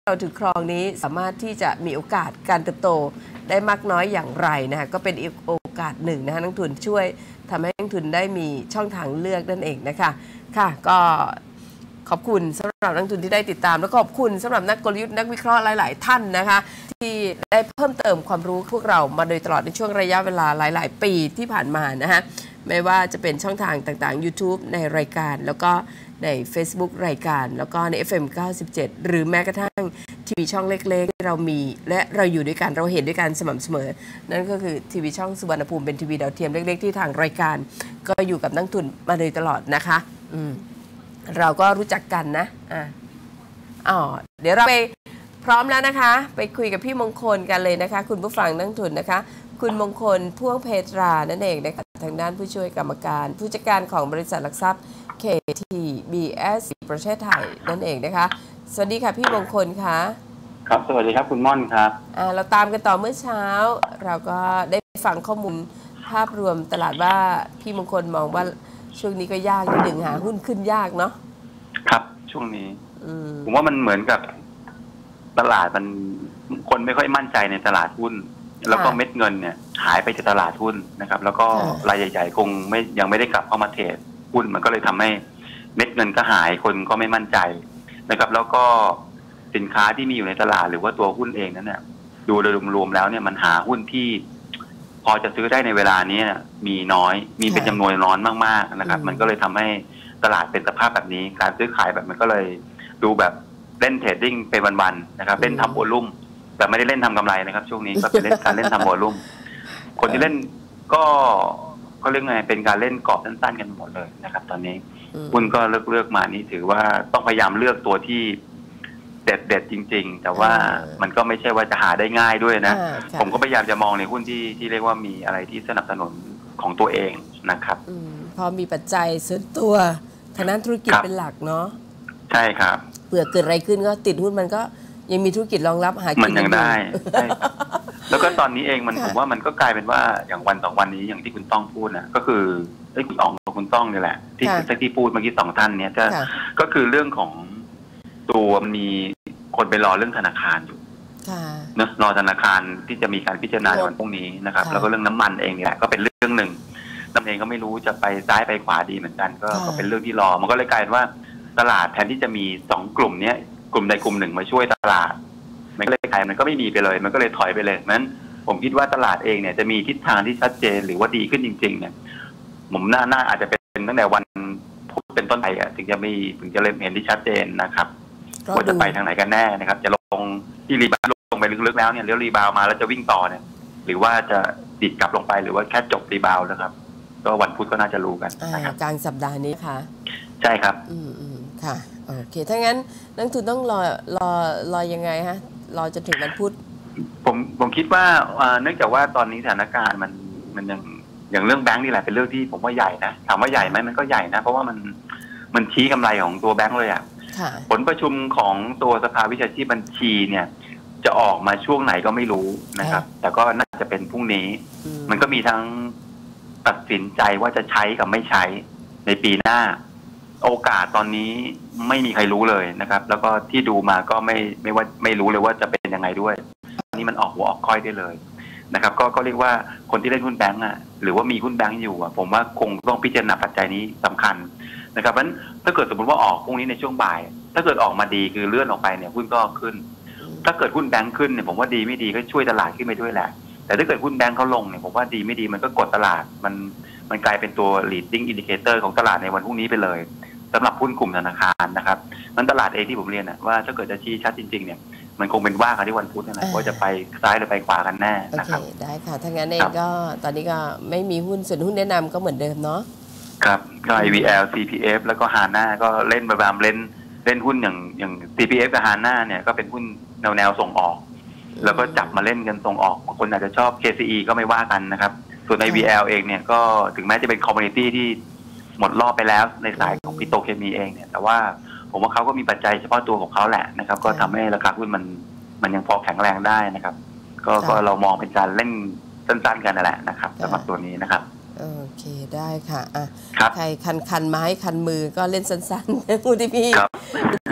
Speaker 1: เราถือครองนี้สามารถที่จะมีโอกาสการเติบโตได้มากน้อยอย่างไรนะคะก็เป็นอีกโอกาสหนึ่งนะคะนักทุนช่วยทำให้นักทุนได้มีช่องทางเลือกนั่นเองนะคะค่ะก็ขอบคุณสำหรับนักทุนที่ได้ติดตามและขอบคุณสำหรับนักกลยุทธ์นักวิเคราะห์หลายๆท่านนะคะที่ได้เพิ่มเติมความรู้พวกเรามาโดยตลอดในช่วงระยะเวลาหลายๆปีที่ผ่านมานะคะไม่ว่าจะเป็นช่องทางต่างๆ YouTube ในรายการแล้วก็ใน Facebook รายการแล้วก็ใน เอฟ เอ็ม เก้าสิบเจ็ด หรือแม้กระทั่งทีวีช่องเล็กๆที่เรามีและเราอยู่ด้วยกันเราเห็นด้วยกันสม่ำเสมอนั่นก็คือทีวีช่องสุวรรณภูมิเป็นทีวีดาวเทียมเล็กๆที่ทางรายการก็อยู่กับนักทุนมาโดยตลอดนะคะอืมเราก็รู้จักกันนะอ่าอ๋อเดี๋ยวเราไปพร้อมแล้วนะคะไปคุยกับพี่มงคลกันเลยนะคะคุณผู้ฟังนักทุนนะคะคุณมงคลพ่วงเพตรานั่นเองนะคะทางด้านผู้ช่วยกรรมการผู้จัดการของบริษัทหลักทรัพย์ เค ที บี เอส ประเทศไทยนั่นเองนะคะสวัสดีค่ะพี่มงคลค่ะ
Speaker 5: ครับสวัสดีครับคุณม่อนครับ
Speaker 1: อ่าเราตามกันต่อเมื่อเช้าเราก็ได้ฟังข้อมูลภาพรวมตลาดว่าพี่มงคลมองว่าช่วงนี้ก็ยากนิดหนึ่งหาหุ้นขึ้นยากเนาะ
Speaker 5: ครับช่วงนี้ผมว่ามันเหมือนกับตลาดมันคนไม่ค่อยมั่นใจในตลาดหุ้นแล้วก็เม็ดเงินเนี่ยหายไปจากตลาดหุ้นนะครับแล้วก็รายใหญ่ๆคงไม่ยังไม่ได้กลับเข้ามาเทรดหุ้นมันก็เลยทำให้เม็ดเงินก็หายคนก็ไม่มั่นใจนะครับแล้วก็สินค้าที่มีอยู่ในตลาดหรือว่าตัวหุ้นเองนั้นเนี่ยดูโดยรวมๆแล้วเนี่ยมันหาหุ้นที่พอจะซื้อได้ในเวลานี้มีน้อยมีเป็นจำนวนน้อยมากๆนะครับมันก็เลยทำให้ตลาดเป็นสภาพแบบนี้การซื้อขายแบบมันก็เลยดูแบบเล่นเทรดดิ้งไปวันๆนะครับเล่นทำโวลุ่มแต่ไม่ได้เล่นทำกำไรนะครับช่วงนี้ก็เป็นเล่นการเล่นทำโวลุ่มคนที่เล่นก็ก็เรื่องไงเป็นการเล่นกรอบสั้นๆกันหมดเลยนะครับตอนนี้หุ้นก็เลือกเลือกมานี่ถือว่าต้องพยายามเลือกตัวที่เด็ดเด็ดจริงๆแต่ว่ามันก็ไม่ใช่ว่าจะหาได้ง่ายด้วยนะผมก็พยายามจะมองในหุ้นที่ที่เรียกว่ามีอะไรที่สนับสนุนของตัวเองนะครับ
Speaker 1: พอมีปัจจัยส่วนตัวทางด้านธุรกิจเป็นหลักเนาะ
Speaker 5: ใช่ครับ
Speaker 1: เผื่อเกิดอะไรขึ้นก็ติดหุ้นมันก็ยังมีธุรกิจรองรับหากิน
Speaker 5: มันยังได้ใช่แล้วก็ตอนนี้เองมันผมว่ามันก็กลายเป็นว่าอย่างวันสองวันนี้อย่างที่คุณต้องพูดนะก็คือไอ้คุณอ๋องกับคุณต้องนี่แหละที่ที่พูดเมื่อกี้สองท่านเนี้ยก็ก็คือเรื่องของตัวมีคนไปรอเรื่องธนาคารอยู่เนอะรอธนาคารที่จะมีการพิจารณาในวันพรุ่งนี้นะครับแล้วก็เรื่องน้ำมันเองนี่แหละก็เป็นเรื่องหนึ่งน้ำเองก็ไม่รู้จะไปซ้ายไปขวาดีเหมือนกันก็เป็นเรื่องที่รอมันก็เลยกลายเป็นว่าตลาดแทนที่จะมีสองกลุ่มเนี้ยกลุ่มใดกลุ่มหนึ่งมาช่วยตลาดมันก็เลยกลายมันก็ไม่มีไปเลยมันก็เลยถอยไปเลยนั้นผมคิดว่าตลาดเองเนี่ยจะมีทิศทางที่ชัดเจนหรือว่าดีขึ้นจริงๆเนี่ยผมน่าน่าอาจจะเป็นตั้งแต่วันพุธเป็นต้นไปอ่ะถึงจะมีถึงจะเริ่มเห็นที่ชัดเจนนะครับว่าจะไปทางไหนกันแน่นะครับจะลงที่รีบาวลงไปลึกๆแล้วเนี่ยเลี้ยวรีบาวมาแล้วจะวิ่งต่อเนี่ยหรือว่าจะดิดกลับลงไปหรือว่าแค่จบรีบาวนะครับก็วันพุธก็น่าจะรู้กันนะครับ
Speaker 1: กลางสัปดาห์นี้ค่ะ
Speaker 5: ใช่ครับ
Speaker 1: อืมอืมค่ะโอเคถ้างั้นนักทุนต้องรอรอรอยังไงฮะรอจนถึงวันพุธ
Speaker 5: ผมผมคิดว่าเนื่องจากว่าตอนนี้สถานการณ์มันมันยังอย่างเรื่องแบงค์นี่แหละเป็นเรื่องที่ผมว่าใหญ่นะถามว่าใหญ่ไหมมันก็ใหญ่นะเพราะว่ามันมันชี้กำไรของตัวแบงค์เลยอ่ะผลประชุมของตัวสภาวิชาชีพบัญชีเนี่ยจะออกมาช่วงไหนก็ไม่รู้นะครับแต่ก็น่าจะเป็นพรุ่งนี้มันก็มีทั้งตัดสินใจว่าจะใช้กับไม่ใช้ในปีหน้าโอกาสตอนนี้ไม่มีใครรู้เลยนะครับแล้วก็ที่ดูมาก็ไม่ไม่ว่าไม่รู้เลยว่าจะเป็นยังไงด้วยตอนนี้มันออกหัวออกค่อยได้เลยนะครับก็ก็เรียกว่าคนที่เล่นหุ้นแบงก์อ่ะหรือว่ามีหุ้นแบงก์อยู่อ่ะผมว่าคงต้องพิจารณาปัจจัยนี้สำคัญนะครับเพราะฉะนั้นถ้าเกิดสมมติว่าออกพรุ่งนี้ในช่วงบ่ายถ้าเกิดออกมาดีคือเลื่อนออกไปเนี่ยหุ้นก็ขึ้นถ้าเกิดหุ้นแบงก์ขึ้นเนี่ยผมว่าดีไม่ดีก็ช่วยตลาดขึ้นไปด้วยแหละแต่ถ้าเกิดหุ้นแบงก์เขาลงเนี่ยผมว่าดีไม่ดีมันก็กดตลาดมันมันกลายเป็นตัว leading indicator ของตลาดในวันพรุ่งนี้ไปเลยสำหรับหุ้นกลุ่มธนาคารนะครับนั้นตลาดเองที่ผมเรียนนะว่าถ้าเกิดจะชี้ชัดจริงๆเนี่ยมันคงเป็นว่ากันที่วันพุธนะว่าจะไปซ้ายหรือไปขวากันแน่นะครับ
Speaker 1: ได้ค่ะถ้างั้นเองก็ตอนนี้ก็ไม่มีหุ้นส่วนหุ้นแนะนำก็เหมือนเดิมเนาะ
Speaker 5: ครับก็ ไอ วี แอล ซี พี เอฟ แล้วก็ ฮาน่า ก็เล่นประมาณเล่นเล่นหุ้นอย่างอย่าง ซี พี เอฟ กับ ฮาน่า เนี่ยก็เป็นหุ้นแนวแนวส่งออกแล้วก็จับมาเล่นกันส่งออกบางคนอาจจะชอบ เค ซี อี ก็ไม่ว่ากันนะครับส่วน ไอ วี แอล เองเนี่ยก็ถึงแม้จะเป็นคอมมูนิตี้ที่หมดรอบไปแล้วในสายของปิโตรเคมีเองเนี่ยแต่ว่าผมว่าเขาก็มีปัจจัยเฉพาะตัวของเขาแหละนะครับก็ทำให้ราคาหุ้นมันมันยังพอแข็งแรงได้นะครับก็ก็เรามองเป็นการเล่นสั้นๆกันนั่นแหละนะครับสำหรับตัวนี้นะครับ
Speaker 1: โอเคได้ค่ะอ่ะใครคันคันไม้คันมือก็เล่นสั้นๆหุ้นที่พี่ทุกคน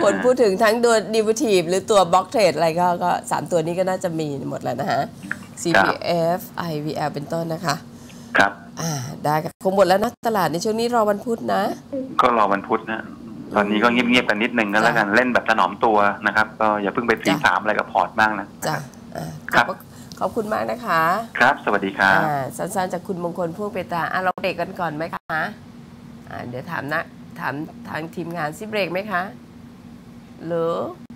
Speaker 1: คนพูดถึงทั้งตัว derivative หรือตัว block trade อะไรก็ก็สามตัวนี้ก็น่าจะมีหมดแล้วนะฮะ ซี พี เอฟ ไอ วี แอล เป็นต้นนะคะ
Speaker 5: ครับ
Speaker 1: อ่าได้คงหมดแล้วนะตลาดในช่วงนี้รอวันพุธนะ
Speaker 5: ก็รอวันพุธนะตอนนี้ก็เงียบๆกันนิดนึงก็แล้วกันเล่นแบบถนอมตัวนะครับก็อย่าเพิ่งไปซีสามอะไรกับพอร์ตมากนะ
Speaker 1: จ้ะ
Speaker 5: ครับ
Speaker 1: ขอบคุณมากนะคะ
Speaker 5: ครับสวัสดีครับ
Speaker 1: สั้นๆจากคุณมงคลพ่วงเปตาอ่ะเราเบรกกันก่อนไหมคะอ่าเดี๋ยวถามนะถามทางทีมงานซิเบรกไหมคะหรือ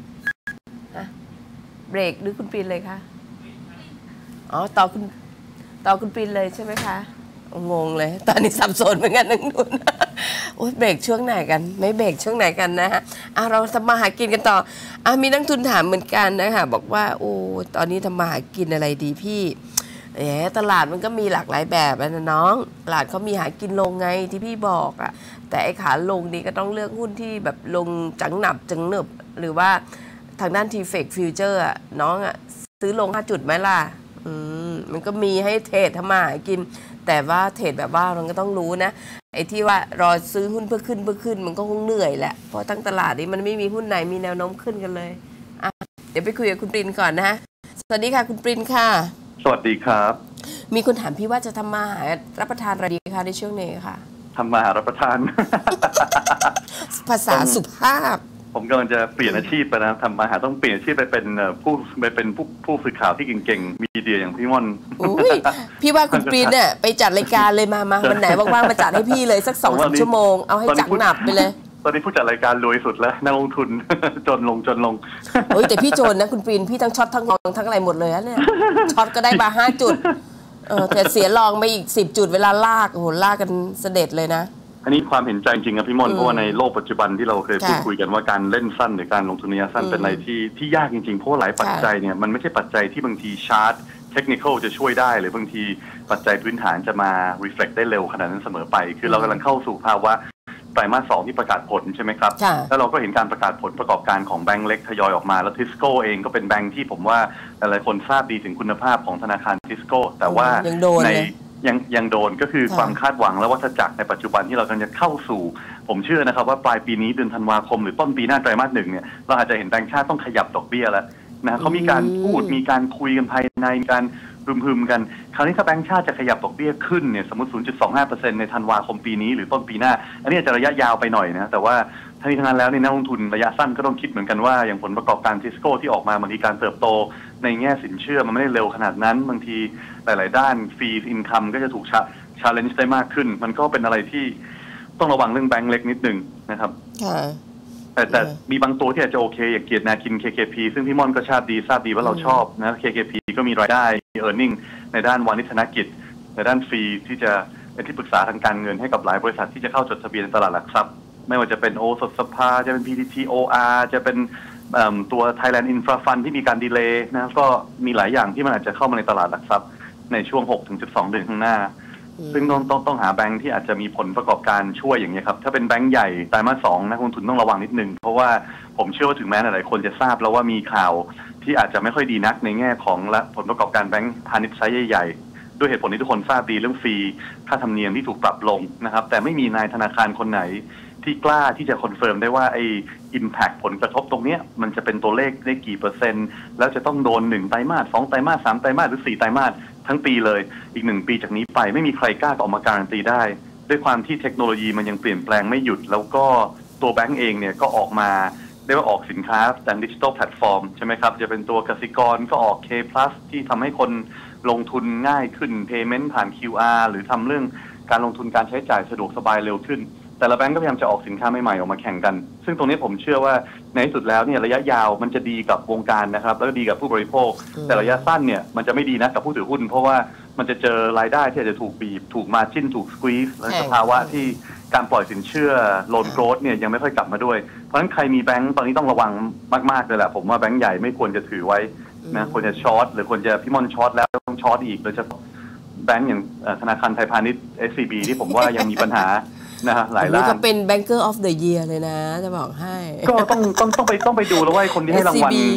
Speaker 1: เบรกหรือคุณปีนเลยคะอ๋อต่อคุณต่อคุณปีนเลยใช่ไหมคะงงเลยตอนนี้สับสนเหมือนกันนึงนุนโอ๊ยเบรกช่วงไหนกันไม่เบรกช่วงไหนกันนะฮะอ่ะเราทำมาหากินกันต่ออ่ะมีนักทุนถามเหมือนกันนะคะบอกว่าโอ้ตอนนี้ทำมาหากินอะไรดีพี่แหมตลาดมันก็มีหลากหลายแบบนะน้องตลาดเขามีหากินลงไงที่พี่บอกอ่ะแต่ไอ้ขาลงนี่ก็ต้องเลือกหุ้นที่แบบลงจังหนับจังเนิบหรือว่าทางด้านทีเฟกฟิวเจอร์อ่ะน้องอ่ะซื้อลงห้าจุดไหมล่ะอืมมันก็มีให้เทรดทำมาหากินแต่ว่าเทรดแบบว่าเราก็ต้องรู้นะไอ้ที่ว่ารอซื้อหุ้นเพื่อขึ้นเพื่อขึ้นมันก็คงเหนื่อยแหละเพราะทั้งตลาดนี้มันไม่มีหุ้นไหนมีแนวโน้มขึ้นกันเลยอ่ะเดี๋ยวไปคุยกับคุณปรินก่อนนะสวัสดีค่ะคุณปรินค่ะ
Speaker 6: สวัสดีครับ
Speaker 1: มีคนถามพี่ว่าจะทำมาหารับประทานอะไรดีคะในช่วงนี้ค่ะ
Speaker 6: ทำมาหารับประทาน
Speaker 1: ภาษาสุภาพ
Speaker 6: ผมกำลังจะเปลี่ยนอาชีพไปนะทำมาหาต้องเปลี่ยนอาชีพไปเป็นผู้ไปเป็นผู้ผู้สื่อข่าวที่เก่งๆมีเดียอย่างพี่ม่อน
Speaker 1: พี่ว่าคุณปรีนเนี่ยไปจัดรายการเลยมามาวันไหนว่างๆมาจัดให้พี่เลยสักสองสามชั่วโมงเอาให้จังหนับไปเลย
Speaker 6: ตอนนี้ผู้จัดรายการรวยสุดแล้วนักลงทุนจนลงจนลง
Speaker 1: โอ้ยแต่พี่จนนะคุณปรีนพี่ทั้งช็อตทั้งลองทั้งอะไรหมดเลยนะเนี่ยช็อตก็ได้มาห้าจุดเออแต่เสียลองไปอีกสิบจุดเวลาลากโอ้โหลากกันเสด็จเลยนะ
Speaker 6: อันนี้ความเห็นใจจริงครับพี่มนเพราะว่าในโลกปัจจุบันที่เราเคยพูดคุยกันว่าการเล่นสั้นหรือการลงทุนระยะสั้นเป็นอะไรที่ที่ยากจริงๆเพราะหลายปัจจัยเนี่ยมันไม่ใช่ปัจจัยที่บางทีชาร์ตเทคนิคจะช่วยได้หรือบางทีปัจจัยพื้นฐานจะมา reflect ได้เร็วขนาดนั้นเสมอไปคือเรากำลังเข้าสู่ภาวะไตรมาสสองที่ประกาศผลใช่ไหมครับแล้วเราก็เห็นการประกาศผลประกอบการของแบงก์เล็กทยอยออกมาแล้วทิสโก้เองก็เป็นแบงก์ที่ผมว่าหลายๆคนทราบดีถึงคุณภาพของธนาคารทิสโก้แต่ว่าในยังยังโดนก็คือความคาดหวังและวัฏจักรในปัจจุบันที่เรากำลังจะเข้าสู่ผมเชื่อนะครับว่าปลายปีนี้เดือนธันวาคมหรือต้นปีหน้าไตรมาสหนึ่งเนี่ยเราอาจจะเห็นแบงก์ชาติต้องขยับดอกเบี้ยแล้วนะเขามีการพูดมีการคุยกันภายในมีการพึมๆกันคราวนี้ถ้าแบงก์ชาติจะขยับดอกเบี้ยขึ้นเนี่ยสมมติ ศูนย์จุดสองห้าเปอร์เซ็นต์ ในธันวาคมปีนี้หรือต้นปีหน้าอันนี้จะระยะยาวไปหน่อยนะแต่ว่าทั้งนี้ทั้งนั้นแล้วในนักลงทุนระยะสั้นก็ต้องคิดเหมือนกันว่าอย่างผลประกอบการทิสโก้ที่ออกมาบางทีการเติบโตในแง่สินเชื่อมันไม่ได้เร็วขนาดนั้นบางทีหลายๆด้านฟรีอินคัมก็จะถูกชาเลนจ์ได้มากขึ้นมันก็เป็นอะไรที่ต้องระวังเรื่องแบงก์เล็กนิดนึงนะครับแต่แต่มีบางตัวที่อาจจะโอเคอย่างเกียรตินาคิน เค เค พี ซึ่งพี่ม่อนก็ทราบดีทราบดีว่าเราชอบนะ เค เค พี ก็มีรายได้มี earning ในด้านวานิชธนกิจในด้านฟรีที่จะเป็นที่ปรึกษาทางการเงินให้กับหลายบริษัทที่จะเข้าจดทะเบียนในตลาดหลักทรัพย์ไม่ว่าจะเป็นโอสถสภาจะเป็น พี ที ที โอ อาร์ จะเป็นตัว Thailand Infra Fund ที่มีการดีเลย์นะก็มีหลายอย่างที่มันอาจจะเข้ามาในตลาดหลักทรัพย์ในช่วง หกถึงสิบสอง เดือนข้างหน้าซึ่งต้องต้องต้องหาแบงค์ที่อาจจะมีผลประกอบการช่วยอย่างนี้ครับถ้าเป็นแบงค์ใหญ่ไตรมาสสองนักลงทุนต้องระวังนิดนึงเพราะว่าผมเชื่อว่าถึงแม้หลายคนจะทราบแล้วว่ามีข่าวที่อาจจะไม่ค่อยดีนักในแง่ของและผลประกอบการแบงค์พาณิชย์ไซส์ใหญ่ๆด้วยเหตุผลที่ทุกคนทราบดีเรื่องฟรีค่าธรรมเนียมที่ถูกปรับลงนะครับแต่ไม่มีนายธนาคารคนไหนที่กล้าที่จะคอนเฟิร์มได้ว่าไอ้ impact ผลกระทบตรงนี้มันจะเป็นตัวเลขได้กี่เปอร์เซ็นต์แล้วจะต้องโดนหนึ่งไตรมาสสองไตรมาสสามไตรมาสหรือสี่ไตรมาสทั้งปีเลยอีกหนึ่งปีจากนี้ไปไม่มีใครกล้าออกมาการันตีได้ด้วยความที่เทคโนโลยีมันยังเปลี่ยนแปลงไม่หยุดแล้วก็ตัวแบงก์เองเนี่ยก็ออกมาได้ว่าออกสินค้าจากดิจิทัลแพลตฟอร์มใช่ไหมครับจะเป็นตัวกสิกรก็ออก K Plus ที่ทำให้คนลงทุนง่ายขึ้น Payment ผ่าน คิว อาร์ หรือทำเรื่องการลงทุนการใช้จ่ายสะดวกสบายเร็วขึ้นแต่ละแบงก์ก็พยายามจะออกสินค้าใหม่ๆออกมาแข่งกันซึ่งตรงนี้ผมเชื่อว่าในที่สุดแล้วเนี่ยระยะยาวมันจะดีกับวงการนะครับแล้วก็ดีกับผู้บริโภคแต่ระยะสั้นเนี่ยมันจะไม่ดีนะกับผู้ถือหุ้นเพราะว่ามันจะเจอรายได้ที่อาจจะถูกบีบถูกมาร์จิ้นถูกสควีซและสภาวะที่การปล่อยสินเชื่อโลนโกรทเนี่ยยังไม่ค่อยกลับมาด้วยเพราะฉะนั้นใครมีแบงก์ตอนนี้ต้องระวังมากๆเลยแหละผมว่าแบงก์ใหญ่ไม่ควรจะถือไว้นะควรจะช็อตหรือควรจะพี่มอนช็อตแล้วต้องช็อตอีกโดยเฉพาะแบงก์อย่างธนาคารไทยพาณิชย์ เอส ซี บี ที่ผมว่ายังมีปัญหานะฮะหลายล้าน
Speaker 1: ก็เป็น Banker of the Year เลยนะจะบอกให้
Speaker 6: ก็ต้องต้องต้องไปต้องไปดูแล้วว่าคนที่ให้รางวัลค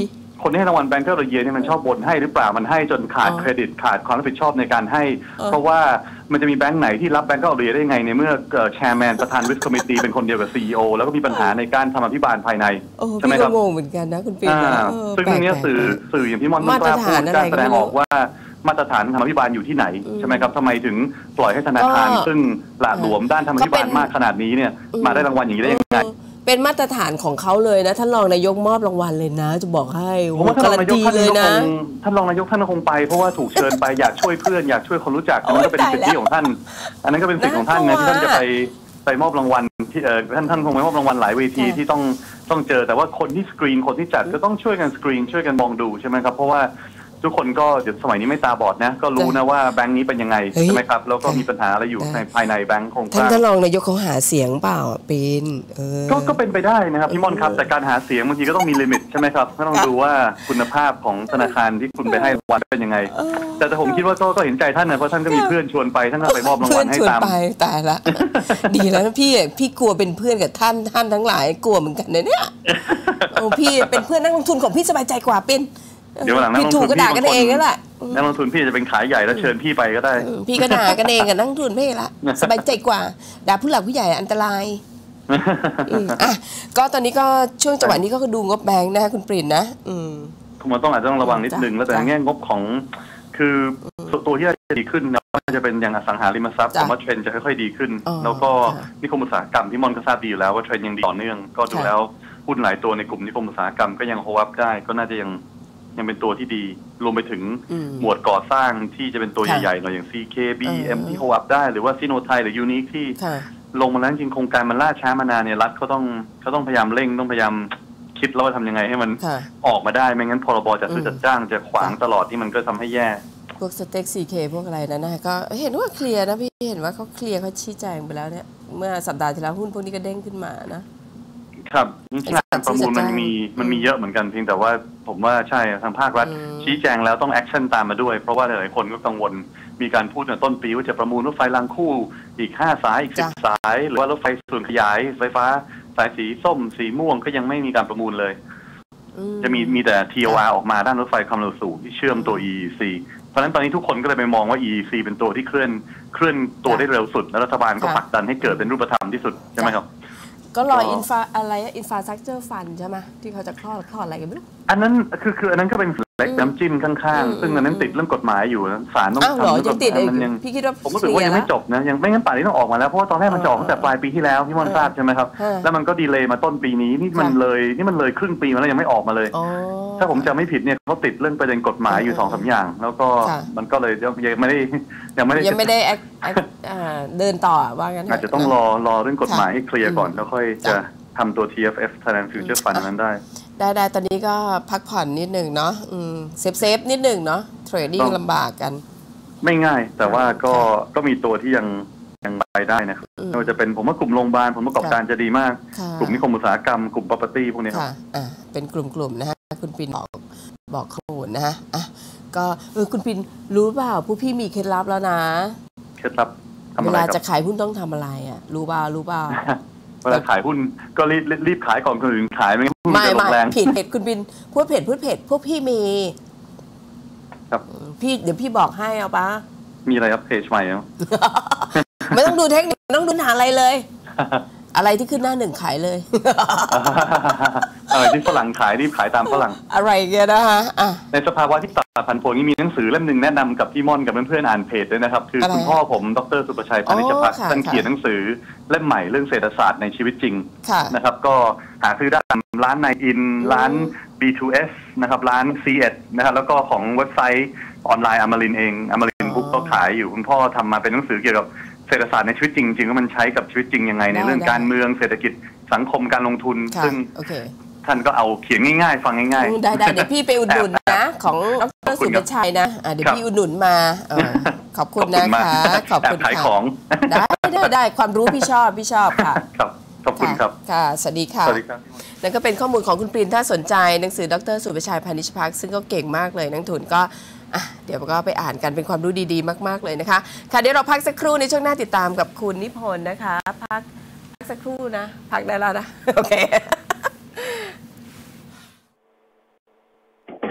Speaker 6: คนที่ให้รางวัล Banker of the Year เนี่ยมันชอบบ่นให้หรือเปล่ามันให้จนขาดเครดิตขาดความรับผิดชอบในการให้เพราะว่ามันจะมีแบงค์ไหนที่รับ Banker of the Year ได้ยังไงในเมื่อแชร์แมนประธาน Risk Committee เป็นคนเดียวกับ ซี อี โอ แล้วก็มีปัญหาในการทำอภิบาลภายในใช่ไหมครับ
Speaker 1: พี่ก็งงเหมือนกันนะคุณปีน
Speaker 6: ซึ่งตรงนี้สื่อสื่ออย่างพี่มอนต้องกล้าพูดการแสดงออกว่ามาตรฐานธรรมอภิบาลอยู่ที่ไหนใช่ไหมครับทำไมถึงปล่อยให้ธนาคารซึ่งหละหลวมด้านธรรมอภิบาลมากขนาดนี้เนี่ยมาได้รางวัลอย่างนี้ได้ยังไง
Speaker 1: เป็นมาตรฐานของเขาเลยนะท่านรองนายกมอบรางวัลเลยนะจะบอกให้
Speaker 6: ผมว่าท่านรองนายกท่านเลยนะท่านรองนายกท่านคงไปเพราะว่าถูกเชิญไปอยากช่วยเพื่อนอยากช่วยคนรู้จักอันนั้นก็เป็นสิทธิของท่านอันนั้นก็เป็นสิทธิของท่านนะที่ท่านจะไปไปมอบรางวัลที่เออท่านท่านคงไปมอบรางวัลหลายเวทีที่ต้องต้องเจอแต่ว่าคนที่สกรีนคนที่จัดก็ต้องช่วยกันสกรีนช่วยกันมองดูใช่ไหมครับเพราะว่าทุกคนก็เดี๋ยวสมัยนี้ไม่ตาบอดนะก็รู้นะว่าแบงค์นี้เป็นยังไงใช่ไหมครับแล้วก็มีปัญหาอะไรอยู่ในภายในแบงค์โครงสร้าง
Speaker 1: ท่านรองนายกเขาหาเสียงเปล่าเป็น
Speaker 6: ก็ก็เป็นไปได้นะครับพี่ม่อนครับแต่การหาเสียงบางทีก็ต้องมีลิมิตใช่ไหมครับก็ต้องดูว่าคุณภาพของธนาคารที่คุณไปให้รางวัลเป็นยังไงแต่แต่ผมคิดว่าก็เห็นใจท่านนะเพราะท่านก็มีเพื่อนชวนไปท่านก็ไปมอบรางวัลให้ตาม
Speaker 1: ไปตายละดีแล้วพี่พี่กลัวเป็นเพื่อนกับท่านท่านทั้งหลายกลัวเหมือนกันนะเนี่ยโอ้พี่เป็นเพื่อนนักลงทุนของพี่สบายใจกว่าเป็น
Speaker 6: เดี๋ยวหลังนักลงทุนพี่กันเองก็แหละนักลงทุนพี่จะเป็นขายใหญ่แล้วเชิญพี่ไปก็ได้
Speaker 1: พี่ก็ด่ากันเองกับนักลงทุนไม่ละสบายใจกว่าด่าผู้หลักผู้ใหญ่อันตรายอ่ะก็ตอนนี้ก็ช่วงจังหวะนี้ก็ดูงบแบงค์นะคุณปรินนะอืม
Speaker 6: คุณมันต้องอาจจะต้องระวังนิดนึงแล้วแต่แง่งบของคือตัวที่จะดีขึ้นนะจะเป็นอย่างอสังหาริมทรัพย์ผมว่าเทรนด์จะค่อยๆดีขึ้นแล้วก็นิคมอุตสาหกรรมที่มอนก็ทราบดีอยู่แล้วว่าเทรนด์ยังดีต่อเนื่องก็ดูแล้วหุ้นหลายตัวในกลุ่มนิคมอุตสาหกรรมก็ยังโฮอัพได้ก็น่าจะยังยังเป็นตัวที่ดีรวมไปถึงหมวดก่อสร้างที่จะเป็นตัวใหญ่ๆหน่อยอย่าง ซี เค บี เอ็ม ที่โฮอัพได้หรือว่าซิโนไทยหรือยูนิคที่ลงมาแล้วจริงโครงการมันล่าช้ามานานเนี่ยรัฐเขาต้องเขาต้องพยายามเร่งต้องพยายามคิดแล้วว่าทำยังไงให้มันออกมาได้ไม่งั้นพรบจัดซื้อจัดจ้างจะขวางตลอดที่มันก็ทำให้แย่
Speaker 1: พวกสเต็ก ซี เค พวกอะไรนั้นนะก็เห็นว่าเคลียร์นะพี่เห็นว่าเขาเคลียร์เขาชี้แจงไปแล้วเนี่ยเมื่อสัปดาห์ที่แล้วหุ้นพวกนี้ก็เด้งขึ้นมานะครับ
Speaker 6: งานประมูลมันมีมันมีเยอะเหมือนกันเพียงแต่ว่าผมว่าใช่ทางภาครัฐชี้แจงแล้วต้องแอคชั่นตามมาด้วยเพราะว่าหลายคนก็กังวลมีการพูดในต้นปีว่าจะประมูลรถไฟรางคู่อีกห้าสายอีกสิบสายหรือว่ารถไฟส่วนขยายไฟฟ้าสายสีส้มสีม่วงก็ยังไม่มีการประมูลเลยจะมีมีแต่ ที โอ อาร์ ออกมาด้านรถไฟความเร็วสูงที่เชื่อมตัว อี อี ซี เพราะฉะนั้นตอนนี้ทุกคนก็เลยไปมองว่า อี อี ซี เป็นตัวที่เคลื่อนเคลื่อนตัวได้เร็วสุดและรัฐบาลก็ผลักดันให้เกิดเป็นรูปธรรมที่สุดใช่ไหมครับ
Speaker 1: ก็รออินฟาอะไรอินฟาสตรัคเจอร์ฟันใช่ไหมที่เขาจะคลอดคลอดอะไรกันไม่รู้
Speaker 6: อันนั้นคือคืออันนั้นก็เป็นเล็กน้ำจิ้มข้างๆซึ่งอันนั้นติดเรื่องกฎหมายอยู่ศาลต้องทำ
Speaker 1: ยังติดมันยังพี่คิดว่า
Speaker 6: ผมรู้สึกว่ายังไม่จบนะยังไม่งั้นป่านนี้ต้องออกมาแล้วเพราะว่าตอนแรกมันจะออกตั้งแต่ปลายปีที่แล้วพี่มอนทราบใช่ไหมครับแล้วมันก็ดีเลย์มาต้นปีนี้นี่มันเลยนี่มันเลยครึ่งปีมาแล้วยังไม่ออกมาเลยถ้าผมจำไม่ผิดเนี่ยเขาติดเรื่องประเด็นกฎหมายอยู่สองสามอย่างแล้วก็มันก็เลยยังไม่ได้ยังไม่ได้
Speaker 1: ยังไม่ได้เดินต่อว่างั้น
Speaker 6: อาจจะต้องรอรอเรื่องกฎหมายให้เคลียร์ก่อนแล้วค่อยจะทำตัว ที เอฟ เอฟ Thailand Future Fund นั้นได้
Speaker 1: ได้ได้ตอนนี้ก็พักผ่อนนิดหนึ่งเนาะเซฟเซฟนิดหนึ่งเนาะเทรดดิ้งลำบากกัน
Speaker 6: ไม่ง่ายแต่ว่าก็ก็มีตัวที่ยังยังไปได้นะครับไม่ว่าจะเป็นผมว่ากลุ่มโรงพยาบาลผลประกอบการจะดีมากกลุ่มนิคมอุตสาหกรรมกลุ่ม property พวกนี้ครับ
Speaker 1: อ่าเป็นกลุ่มๆนะฮะคุณปินบอกบอกข้อมูลนะฮะอ่ะก็เออคุณปินรู้เปล่าผู้พี่มีเคล็ดลับแล้วนะ
Speaker 6: เคล็ดลับ
Speaker 1: เวลาจะขายหุ้นต้องทำอะไรอ่ะรู้เปล่ารู้เปล่า
Speaker 6: เวลาขายหุ้นก็รีบรีบขายก่อนคนอื่นขายไม่งั้นหุ้นจะลงแรง
Speaker 1: ผิดเผ็ดคุณบินพูดเผ็ดพูดเผ็ดพวกพี่มี
Speaker 6: ครับ
Speaker 1: พี่เดี๋ยวพี่บอกให้เอาปะ
Speaker 6: มีอะไรครับเพจใหม่เนาะ
Speaker 1: ไม่ต้องดูเทคนิคไม่ต้องดูหาอะไรเลยอะไรที่ขึ้นหน้าหนึ่งขายเลย
Speaker 6: อะไรที่ฝรั่งขายรีบขายตามฝรั่ง
Speaker 1: อะไรเงี้ยนะฮะ
Speaker 6: ในสภาวะที่ตลาดผันผวนนี้มีหนังสือเล่มหนึ่งแนะนำกับพี่ม่อนกับเพื่อนๆอ่านเพจด้วยนะครับคือคุณพ่อผมดร.สุประชัยพานิชพักท่านเขียนหนังสือเล่มใหม่เรื่องเศรษฐศาสตร์ในชีวิตจริงนะครับก็หาซื้อได้ร้านไนอินร้าน บี ทู เอส นะครับร้าน ซี เอ็ด นะครับแล้วก็ของเว็บไซต์ออนไลน์อมรินเองอมรินบุ๊กก็ขายอยู่คุณพ่อทำมาเป็นหนังสือเกี่ยวกับเศรษฐศาสตร์ในชีวิตจริงจริงว่ามันใช้กับชีวิตจริงยังไงในเรื่องการเมืองเศรษฐกิจสังคมการลงทุนซึ่งท่านก็เอาเขียนง่ายๆฟังง่าย
Speaker 1: ๆได้ได้เดี๋ยวพี่ไปอุดหนุนนะของดร.สุประชัยนะเดี๋ยวพี่อุดหนุนมาขอบคุณนะคะ
Speaker 6: ขอบคุณขายของ
Speaker 1: ได้ได้ได้ความรู้พี่ชอบพี่ชอบค่ะ
Speaker 6: ครับขอบคุณครับ
Speaker 1: ค่ะสวัสดีค่ะสวัสดีครับนั่นก็เป็นข้อมูลของคุณปรินถ้าสนใจหนังสือดร.สุประชัยพานิชพักซึ่งก็เก่งมากเลยนักทุนก็เดี๋ยวก็ไปอ่านกันเป็นความรู้ดีๆมากๆเลยนะคะค่ะเดี๋ยวเราพักสักครู่ในช่วงหน้าติดตามกับคุณนิพนธ์นะคะพักสักครู่นะพักได้แล้วนะโอเค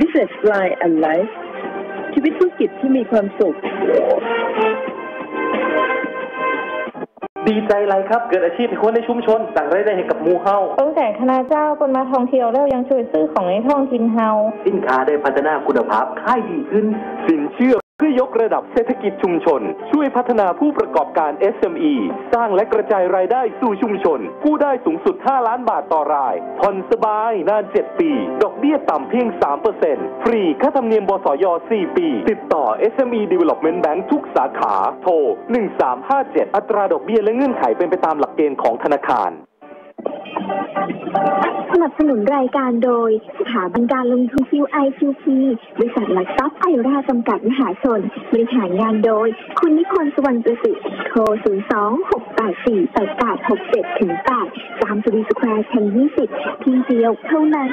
Speaker 7: Business Line and Life ชีวิตธุรกิจที่มีความสุข
Speaker 8: ดีใจไรครับเกิดอาชีพให้คนในชุมชนสร้างรายได้ให้กับหมู่เฮา
Speaker 9: ตั้งแต่คณะเจ้าปนมาท่องเที่ยวแล้วยังช่วยซื้อของในท้องถิ่นเฮา
Speaker 8: สินค้าได้พัฒนาคุณภาพขายดีขึ้นสินเชื่อเพื่อยกระดับเศรษฐกิจชุมชนช่วยพัฒนาผู้ประกอบการ เอส เอ็ม อี สร้างและกระจายรายได้สู่ชุมชนกู้ได้สูงสุดห้าล้านบาทต่อรายผ่อนสบายนานเจ็ดปีดอกเบี้ยต่ำเพียง สามเปอร์เซ็นต์ ฟรีค่าธรรมเนียมบสย. สี่ปีติดต่อ เอส เอ็ม อี Development Bank ทุกสาขาโทรหนึ่งสามห้าเจ็ดอัตราดอกเบี้ยและเงื่อนไขเป็นไปตามหลักเกณฑ์ของธนาคาร
Speaker 10: สนับสนุนรายการโดยสถาบันการลงทุน คิว ไอ คิว พี บริษัทหลักทรัพย์ไอราจำกัดมหาชนบริหารงานโดยคุณนิพนธ์สุวรรณประสิทธิ์โทรศูนย์ สอง หก แปด สี่ แปด แปด หก เจ็ด ถึง แปด ตามสุริสแควร์ชั้นยี่สิบที่เดียวเท่านั้น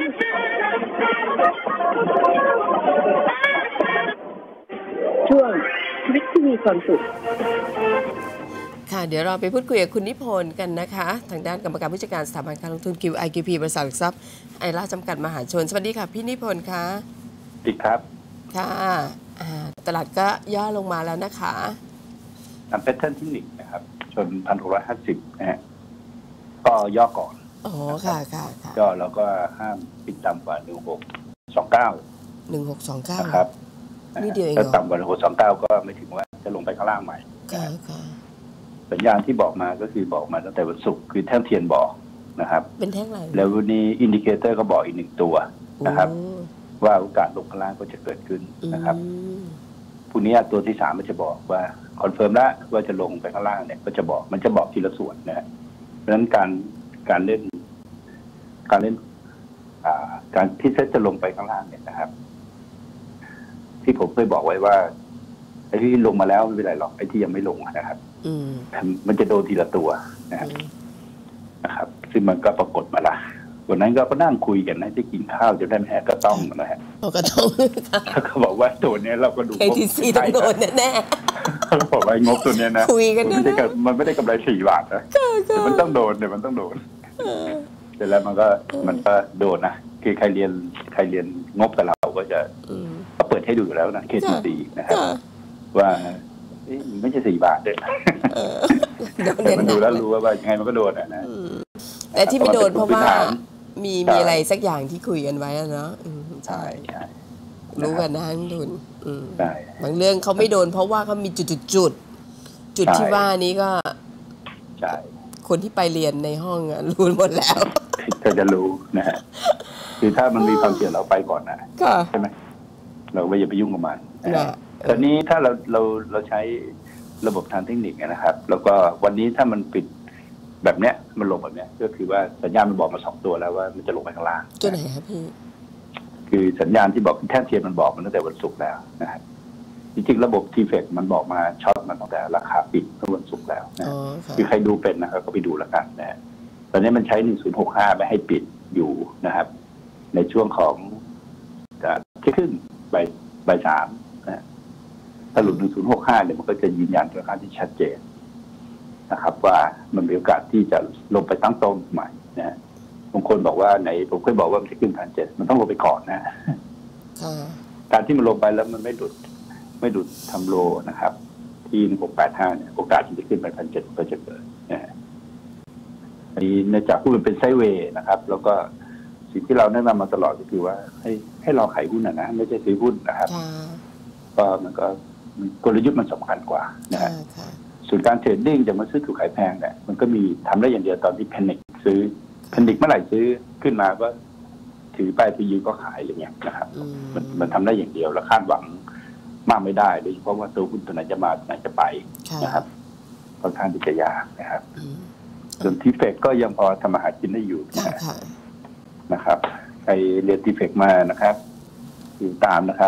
Speaker 7: ช่วงชีวิตที่มีความสุข
Speaker 1: ค่ะเดี๋ยวเราไปพูดคุยกับคุณนิพนธ์กันนะคะทางด้านกรรมการผู้จัดการสถาบันการลงทุน คิว ไอ คิว พี บริษัทหลักทรัพย์ไอราจำกัดมหาชนสวัสดีค่ะพี่นิพนธ์ค่ะ
Speaker 3: สวัสดีครับ
Speaker 1: ค่ะตลาดก็ย่อลงมาแล้วนะคะ
Speaker 3: ตามแพทเทิร์นที่หนึ่งนะครับชน หนึ่งพันหกร้อยห้าสิบ นะฮะก็ย่อก่อน
Speaker 1: อ๋อค่ะค่ะ
Speaker 3: ย่อแล้วก็ห้ามปิดต่ำกว่าหนึ่งหกสองเก้า
Speaker 1: หนึ่งหกสองเก้า
Speaker 3: นะครับ
Speaker 1: นี่เดียวเอง
Speaker 3: ถ้าต่ำกว่าหนึ่งหกสองเก้าก็ไม่ถึงว่าจะลงไปข้างล่างใหม่
Speaker 1: ค่ะค่ะ
Speaker 3: สัญญาณที่บอกมาก็คือบอกมาตั้งแต่วันศุกร์คือแท่งเทียนบอกนะครับ
Speaker 1: เป็นแท่งอะไร
Speaker 3: แล้ววันนี้อินดิเคเตอร์ก็บอกอีกหนึ่งตัวนะครับว่าโอกาสลงข้างล่างก็จะเกิดขึ้นนะครับพรุ่งนี้ตัวที่สามมันจะบอกว่าคอนเฟิร์มแล้วว่าจะลงไปข้างล่างเนี่ยก็จะบอกมันจะบอกทีละส่วนนะฮะเพราะฉะนั้นการการเล่นการเล่นการที่เซ็ตจะลงไปข้างล่างเนี่ยนะครับที่ผมเคยบอกไว้ว่าไอ้ที่ลงมาแล้วไม่เป็นไรหรอกไอ้ที่ยังไม่ลงนะครับมันจะโดนทีละตัวนะครับนะครับซึ่งมันก็ปรากฏมาละวันนั้นก็นั่งคุยกันนะที่กินข้าวจะได้ไหมฮะก็ต้องนะฮะ
Speaker 1: ก็ต้อง
Speaker 3: แล้วก็บอกว่าตัวนี้เราก็ดู
Speaker 1: เค ที ซี ต้องโดนแน่
Speaker 3: ๆเขาบอกว่างบตัวนี้นะ
Speaker 1: คุยกัน
Speaker 3: ไม่ได้มันไม่ได้กำไรสี่บาทนะแต่มันต้องโดนเดี๋ยวมันต้องโดนเสร็จแล้วมันก็มันก็โดนนะคือใครเรียนใครเรียนงบกับเราก็จะก็เปิดให้ดูแล้วนะ เค ที ซี นะครับว่าไม่ใช่สี่บาทเลยแต่มันดูแล้วรู้ว่ายังไงมันก็โดนอ่ะนะ
Speaker 1: แต่ที่ไม่โดนเพราะว่ามีมีอะไรสักอย่างที่คุยกันไว้เนาะ
Speaker 3: ใช่
Speaker 1: รู้กันนะนักทุนบางเรื่องเขาไม่โดนเพราะว่าเขามีจุดจุดจุดจุดที่ว่านี้ก็
Speaker 3: ใช่
Speaker 1: คนที่ไปเรียนในห้องรู้หมดแล้ว
Speaker 3: ก็จะรู้นะฮะคือถ้ามันมีความเสี่ยงเราไปก่อนนะใช่ไหมเราไม่อย่าไปยุ่งกับมันตอนนี้ถ้าเราเราเราใช้ระบบทางเทคนิคนะครับ แล้วก็วันนี้ถ้ามันปิดแบบเนี้ยมันลงแบบเนี้ยก็คือว่าสัญญาณมันบอกมาสองตัวแล้วว่ามันจะลงไปข้างล่าง
Speaker 1: ตัวไหนครับพี่
Speaker 3: คือสัญญาณที่บอกแท่งเทียนมันบอกมันตั้งแต่วันศุกร์แล้วนะครับจริงๆระบบทีเฟกมันบอกมาช็อตมันตั้งแต่ราคาปิดเมื่อวันศุกร์แล้วนะคือใครดูเป็นนะครับก็ไปดูแล้วกันนะตอนนี้มันใช้หนึ่งศูนย์หกห้าไม่ให้ปิดอยู่นะครับในช่วงของที่ขึ้นบ่ายบ่ายสามนะถ้าหลุดหนึ่งศูนย์หกห้าเนี่ยมันก็จะยืนยันค่อนข้างที่ชัดเจนนะครับว่ามันมีโอกาสที่จะลงไปตั้งต้นใหม่นะบางคนบอกว่าไหนผมเคยบอกว่ามันจะขึ้นพันเจ็ดมันต้องลงไปก่อนนะการที่มันลงไปแล้วมันไม่หลุดไม่หลุดทำโลนะครับที่หนึ่งหกแปดห้าเนี่ยโอกาสที่จะขึ้นไปพันเจ็ดก็จะเกิดนะอันนี้เนื่องจากหุ้นมันเป็นไซด์เวย์นะครับแล้วก็สิ่งที่เราแนะนำมาตลอดก็คือว่าให้ให้เราขายหุ้นนะนะไม่ใช่ซื้อหุ้นนะครับก็มันก็กลยุทธ์มันสำคัญกว่านะฮะส่วนการเทรดดิ้งจะมาซื้อถูกขายแพงเนี่ยมันก็มีทำได้อย่างเดียวตอนที่แพนิคซื้อแพนิคเมื่อไหร่ซื้อขึ้นมาก็ถือไปไปยืมก็ขายอย่างเงี้ยนะครับมันมันทำได้อย่างเดียวแล้วคาดหวังมากไม่ได้โดยเฉพาะว่าตัวหุ้นตัวไหนจะมาตัวไหนจะไปนะครับค่อนข้างที่จะยากนะครับส่วนทีเฟกก็ยังพอทำอาหารกินได้อยู่นะครับใครเรียนทีเฟกมานะครับอยู่ตามนะครับ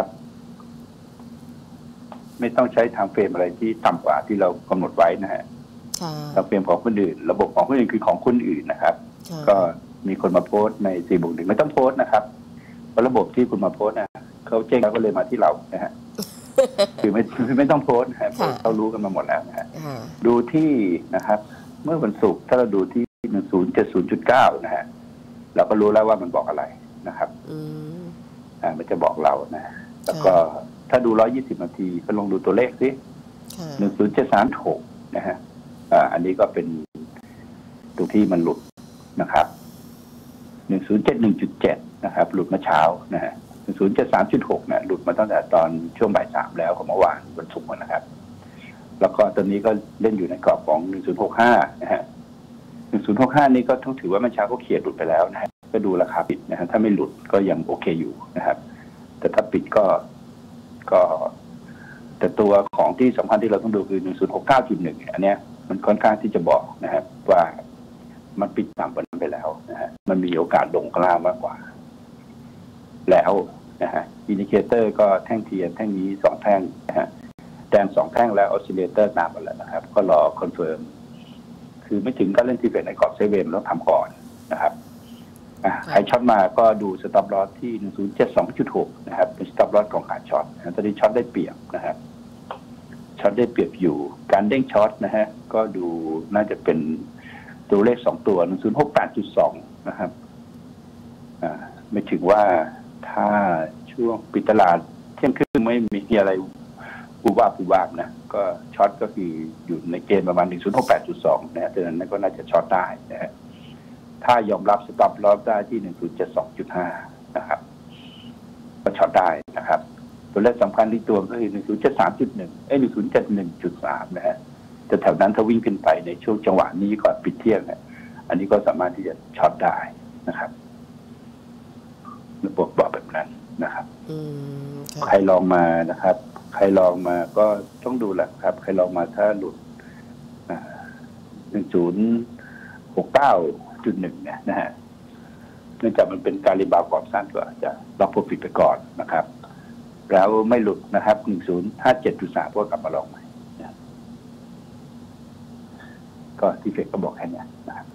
Speaker 3: ไม่ต้องใช้ทางเฟรมอะไรที่ต่ำกว่าที่เรากำหนดไว้นะฮะทางเฟรมของคนอื่นระบบของคนอื่นคือของคนอื่นนะครับก็มีคนมาโพสต์ในสี่บุกหนึ่งไม่ต้องโพสต์นะครับเพราะระบบที่คุณมาโพสต์นะเขาแจ้งแล้วก็เลยมาที่เรานะฮะคือไม่ไม่ต้องโพสต์นะฮะเขารู้กันมาหมดแล้วนะฮะดูที่นะครับเมื่อวันศุกร์ถ้าเราดูที่หนึ่งศูนย์เจ็ดศูนย์จุดเก้านะฮะเราก็รู้แล้วว่ามันบอกอะไรนะครับ
Speaker 11: อ่ามันจะบอกเรานะแล้วก็ถ้าดูร้อยยี่สิบนาทีก็ลองดูตัวเลขสิหนึ่งศูนย์เจ็ดสามหกนะฮะอ่าอันนี้ก็เป็นตรงที่มันหลุดนะครับหนึ่งศูนย์เจ็ดหนึ่งจุดเจ็ดนะครับหลุดมาเช้านะฮะหนึ่งศูนย์เจ็ดสามจุดหกเนี่ยหลุดมาตั้งแต่ตอนช่วงบ่ายสามแล้วของเมื่อวานวันศุกร์นะครับแล้วก็ตอนนี้ก็เล่นอยู่ในกรอบของหนึ่งศูนย์หกห้านะฮะหนึ่งศูนย์หกห้านี่ก็ต้องถือว่าเมื่อเช้าก็เคลียร์หลุดไปแล้วนะฮะก็ดูราคาปิดนะฮะถ้าไม่หลุดก็ยังโอเคอยู่นะครับแต่ถ้าปิดก็ก็แต่ตัวของที่สำคัญที่เราต้องดูคือหนึ่งศูนย์หกเก้าจุดหนึ่งอันเนี้ยมันค่อนข้างที่จะบอกนะครับว่ามันปิดต่ำกว่านั้นไปแล้วนะฮะมันมีโอกาสลงกล้ามากกว่าแล้วนะฮะอินดิเคเตอร์ก็แท่งเทียนแท่งนี้สองแท่งนะฮะแดงสองแท่งแล้วออสซิเลเตอร์ตามมาแล้วนะครับก็รอคอนเฟิร์มคือไม่ถึงก็เล่นที่เป็นในกรอบเซเว่นต้องทำก่อนนะครับใครช็อตมาก็ดูสต็อปลอสที่หนึ่งศูนย์เจ็ดสองจุดหกนะครับเป็นสต็อปลอสของการช็อตนะตอนนี้ช็อตได้เปรียบนะครับช็อตได้เปรียบอยู่การเด้งช็อตนะฮะก็ดูน่าจะเป็นตัวเลขสองตัวหนึ่งศูนย์หกแปดจุดสองนะครับอ่าไม่ถึงว่าถ้าช่วงปิดตลาดเที่ยงครึ่งไม่มีอะไรปูบ้าปูบ้านะก็ช็อตก็คืออยู่ในเกณฑ์ประมาณหนึ่งศูนย์หกแปดจุดสองนะฮะดังนั้นก็น่าจะช็อตได้นะฮะถ้ายอมรับสต็อปลอสได้ที่หนึ่งศูนย์เจ็ดสองจุดห้านะครับก็ช็อตได้นะครับตัวเลขสำคัญที่ตัวก็คือหนึ่งศูนย์เจ็ดสามจุดหนึ่งเอ้ยหนึ่งศูนย์เจ็ดหนึ่งจุดสามนะฮะแต่แถวนั้นถ้าวิ่งขึ้นไปในช่วงจังหวะนี้ก่อนปิดเที่ยงเนี่ยอันนี้ก็สามารถที่จะช็อตได้นะครับระบบบอกแบบนั้นนะครับใครลองมานะครับใครลองมาก็ต้องดูแหละครับใครลองมาถ้าหลุดหนึ่งศูนย์หกเก้าจุดหนึ่งเนี่ยนะฮะเนื่องจากมันเป็นการรีบาวกรอบสั้นก็อาจจะล็อกโปรฟิตไปก่อนนะครับแล้วไม่หลุดนะครับหนึ่งศูนย์ห้าเจ็ดจุดสามก็กลับมาลองใหม่นะก็ที่เฟดก็บอกแค่นี้นะครับ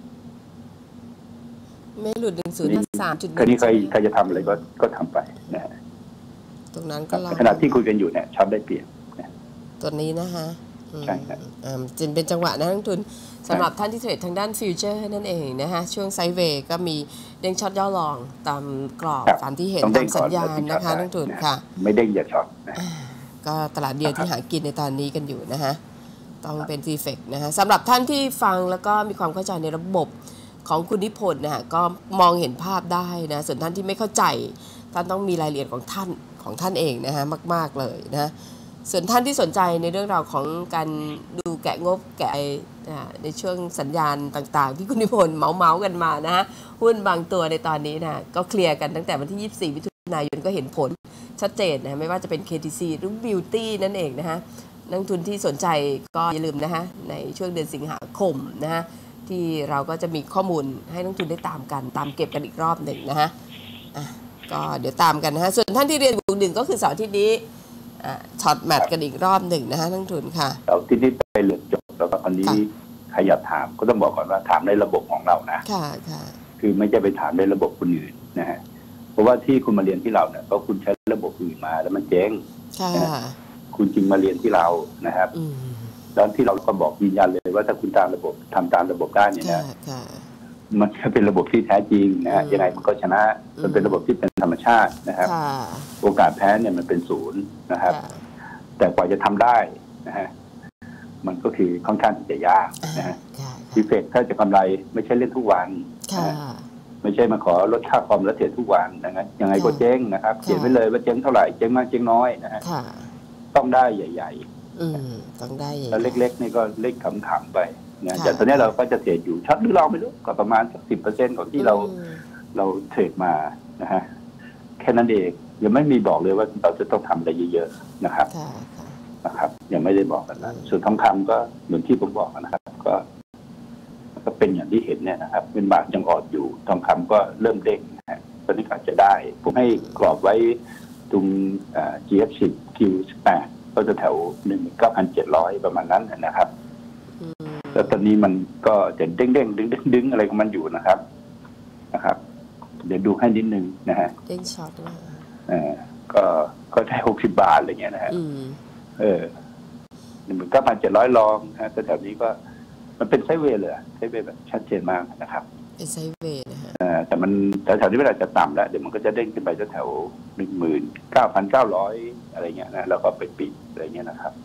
Speaker 1: ไม่หลุดหนึ่งศูนย์ห้าสามจุดหนึ่ง
Speaker 11: คราวนี้ใครใครจะทำอะไรก็ก็ทำไปนะฮะ
Speaker 1: ตรงนั้นก็รอ
Speaker 11: ขณะที่คุยกันอยู่เนี่ยช็อตได้เปรียบนะ
Speaker 1: ตัวนี้นะคะ
Speaker 11: ใช่ครับ
Speaker 1: จึงเป็นจังหวะนักลงทุนสำหรับท่านที่เทรดทางด้านฟิวเจอร์นั่นเองนะคะช่วงไซด์เวย์ก็มีเด้งช็อตย่อลองตามกรอบตามที่เห็นตามสัญญาณนะคะนักลงทุนค่ะ
Speaker 11: ไม่เด้งอย่าช็อต
Speaker 1: ก็ตลาดเดียวที่หากินในตอนนี้กันอยู่นะคะต้องเป็นซีเฟกนะคะสำหรับท่านที่ฟังแล้วก็มีความเข้าใจในระบบของคุณนิพนธ์นะคะก็มองเห็นภาพได้นะส่วนท่านที่ไม่เข้าใจท่านต้องมีรายละเอียดของท่านของท่านเองนะคะมากๆเลยนะส่วนท่านที่สนใจในเรื่องราวของการดูแกะงบแกะในช่วงสัญญาณต่างๆที่คุณนิพนธ์เมาเมากันมานะฮะหุ้นบางตัวในตอนนี้นะก็เคลียร์กันตั้งแต่วันที่ยี่สิบสี่มิถุนายนก็เห็นผลชัดเจนนะไม่ว่าจะเป็น เค ที ซี หรือ Beauty นั่นเองนะฮะนักทุนที่สนใจก็อย่าลืมนะฮะในช่วงเดือนสิงหาคมนะฮะที่เราก็จะมีข้อมูลให้นักทุนได้ตามกันตามเก็บกันอีกรอบหนึ่งนะฮะก็เดี๋ยวตามกันนะฮะส่วนท่านที่เรียนบวกหนึ่งก็คือเสาร์อาทิตย์นี้ช็อตแมทกันอีกรอบหนึ่งนะฮะนักทุนค่ะ
Speaker 11: เสาร์อาทิตย์นี้ไปเหลือจบแล้วก็ตอนนี้ใครอยากถามก็ต้องบอกก่อนว่าถามในระบบของเรานะ
Speaker 1: ค่ะค่ะ
Speaker 11: คือไม่จะไปถามในระบบคนอื่นนะฮะเพราะว่าที่คุณมาเรียนที่เราเนี่ยก็คุณใช้ระบบอื่นมาแล้วมันเจ๊ง
Speaker 1: ค่ะ
Speaker 11: คุณจึงมาเรียนที่เรานะครับแล้วที่เราก็บอกยืนยันเลยว่าถ้าคุณตามระบบทำตามระบบได้เนี่ยนะมันจะเป็นระบบที่แท้จริงนะฮะยังไงมันก็ชนะมันเป็นระบบที่เป็นธรรมชาตินะครับโอกาสแพ้เนี่ยมันเป็นศูนย์นะครับแต่กว่าจะทำได้นะฮะมันก็คือค่อนข้างที่จะยากนะฮะดีเฟกต์ถ้าจะกำไรไม่ใช่เล่นทุกวันไม่ใช่มาขอลดค่าคอมแล้วเทรดทุกวันนะครับยังไงก็เจ๊งนะครับเขียนไว้เลยว่าเจ๊งเท่าไหร่เจ๊งมากเจ๊งน้อยนะฮะต้องได้ใหญ่
Speaker 1: ๆต้องได้
Speaker 11: แล้วเล็กๆนี่ก็เล็กขำๆไปนะแต่ตอนนี้เราก็จะเทรดอยู่ชัดหรือเราไม่รู้ก็ประมาณสักสิบเปอร์เซ็นต์ของที่เราเราเทรดมานะฮะแค่นั้นเองยังไม่มีบอกเลยว่าเราจะต้องทำอะไรเยอะๆนะครับนะครับยังไม่ได้บอกกันนะส่วนทองคำก็เหมือนที่ผมบอกนะครับก็ก็เป็นอย่างที่เห็นเนี่ยนะครับเป็นบาทยังอ่อนอยู่ทองคำก็เริ่มเด้งนะฮะตอนนี้อาจจะได้ผมให้กรอบไว้ตรง จี เอฟ สิบ คิว สิบแปด ก็จะแถว หนึ่งหมื่นเก้าพันเจ็ดร้อย ประมาณนั้นนะครับแล้วตอนนี้มันก็จะเด้งเด้งดึงดึงดึงอะไรของมันอยู่นะครับนะครับเดี๋ยวดูให้นิดนึงนะฮะ
Speaker 1: เด้งช็อตนะ
Speaker 11: เออก็ก็ได้หกสิบบาทอะไรเงี้ยนะฮะเออหนึ่งหมื่นเก้าพันเจ็ดร้อยลองนะแต่แถวนี้ก็มันเป็นไซด์เวย์เลยไซด์เวย์แบบชัดเจนมากนะครับ
Speaker 1: เป็นไซด์เวย์นะฮะ
Speaker 11: แต่มันแถวๆนี้เวลาจะต่ำแล้วเดี๋ยวมันก็จะเด้งขึ้นไปแถวหนึ่งหมื่นเก้าพันเก้าร้อยอะไรเงี้ยนะแล้วก็ไปปิดอะไรเงี้ยนะครับ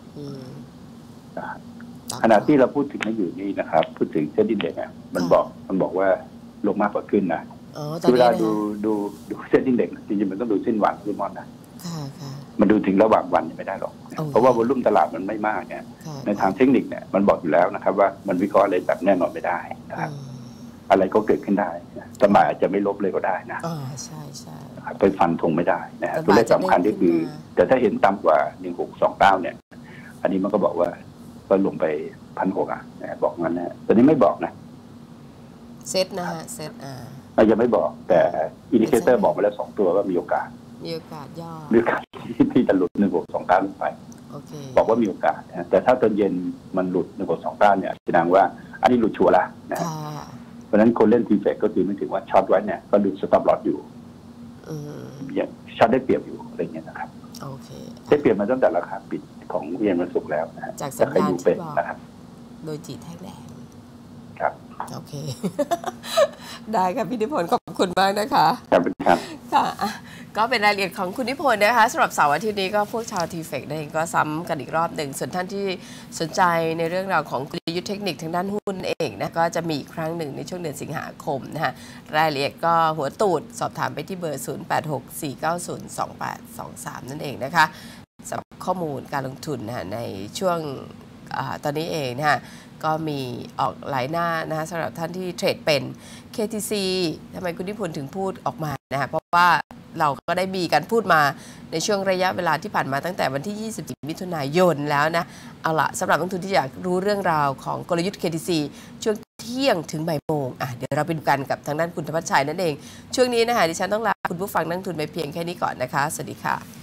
Speaker 11: ขณะที่เราพูดถึงนั่นอยู่นี่นะครับพูดถึงเส้นดินแดงมันบอกมันบอกว่าลงมากกว่าขึ้นนะเวลาดูดูดูเส้นดินแดงจริงๆมันต้องดูเส้นวันที่มอนนะมันดูถึงระหว่างวันไม่ได้หรอกเพราะว่าวอลุ่มตลาดมันไม่มากเนี่ยในทางเทคนิคเนี่ยมันบอกอยู่แล้วนะครับว่ามันวิเคราะห์อะไรแบบแน่นอนไม่ได้นะครับอะไรก็เกิดขึ้นได้ตลาดอาจจะไม่ลบเลยก็ได้นะ
Speaker 1: อ่าใช่ใช่
Speaker 11: ไปฟันธงไม่ได้นะตัวเลขสำคัญที่คือแต่ถ้าเห็นต่ำกว่าหนึ่งหกสองเก้าเนี่ยอันนี้มันก็บอกว่าก็ลงไปพันหกอ่ะบอกงั้นนะตอนนี้ไม่บอกนะ
Speaker 1: เซตนะฮะเซตอ่
Speaker 11: ายังไม่บอกแต่อินดิเคเตอร์บอกมาแล้วสองตัวว่ามีโอกาส
Speaker 1: มีโอกาสย่อ
Speaker 11: มีโอกาสที่จะหลุดหนึ่งหกสองเก้าลงไปบอกว่ามีโอกาสนะแต่ถ้าตอนเย็นมันหลุดหนึ่งหกสองเก้าเนี่ยแสดงว่าอันนี้หลุดชัวร์ละนะเพราะฉะนั้นคนเล่นทีเฟกก็คือไม่ถึงว่าช็อตไว้เนี่ยก็ดูสต็อปลอสอยู่อย่างช็อตได้เปรียบอยู่อะไรเงี้ยนะครับได้เปรียบมาตั้งแต่ราคาปิดของเย็นวันศุกร์แล้วนะ
Speaker 1: จากสัญญาณที่บอกโดยจีแท่งแดง
Speaker 11: ครับ
Speaker 1: โอเคได้ครับพี่นิพนธ์ขอบคุณมากนะคะ
Speaker 11: ครับครับ
Speaker 1: ค่ะก็เป็นรายละเอียดของคุณนิพนธ์นะคะสำหรับเสาร์อาทิตย์นี้ก็พวกชาวทีเฟกเองก็ซ้ำกันอีกรอบหนึ่งส่วนท่านที่สนใจในเรื่องราวของกลยุทธ์เทคนิคทางด้านหุ้นเองนะก็จะมีอีกครั้งหนึ่งในช่วงเดือนสิงหาคมนะคะรายละเอียดก็หัวตูดสอบถามไปที่เบอร์ศูนย์ แปด หก สี่ เก้า ศูนย์ สอง แปด สอง สามนั่นเองนะคะสำหรับข้อมูลการลงทุนนะในช่วงตอนนี้เองนะคะก็มีออกหลายหน้านะคะสำหรับท่านที่เทรดเป็น เค ที ซี ทำไมคุณนิพนธ์ถึงพูดออกมานะคะเพราะว่าเราก็ได้มีการพูดมาในช่วงระยะเวลาที่ผ่านมาตั้งแต่วันที่ยี่สิบสี่มิถุนายนแล้วนะเอาละสำหรับนักลงทุนที่อยากรู้เรื่องราวของกลยุทธ์ เค ที ซี ช่วงเที่ยงถึงบ่ายโมงอ่ะเดี๋ยวเราไปดูกันกับทางด้านคุณธวัชชัยนั่นเองช่วงนี้นะคะดิฉันต้องลาคุณผู้ฟังนักลงทุนไปเพียงแค่นี้ก่อนนะคะสวัสดีค่ะ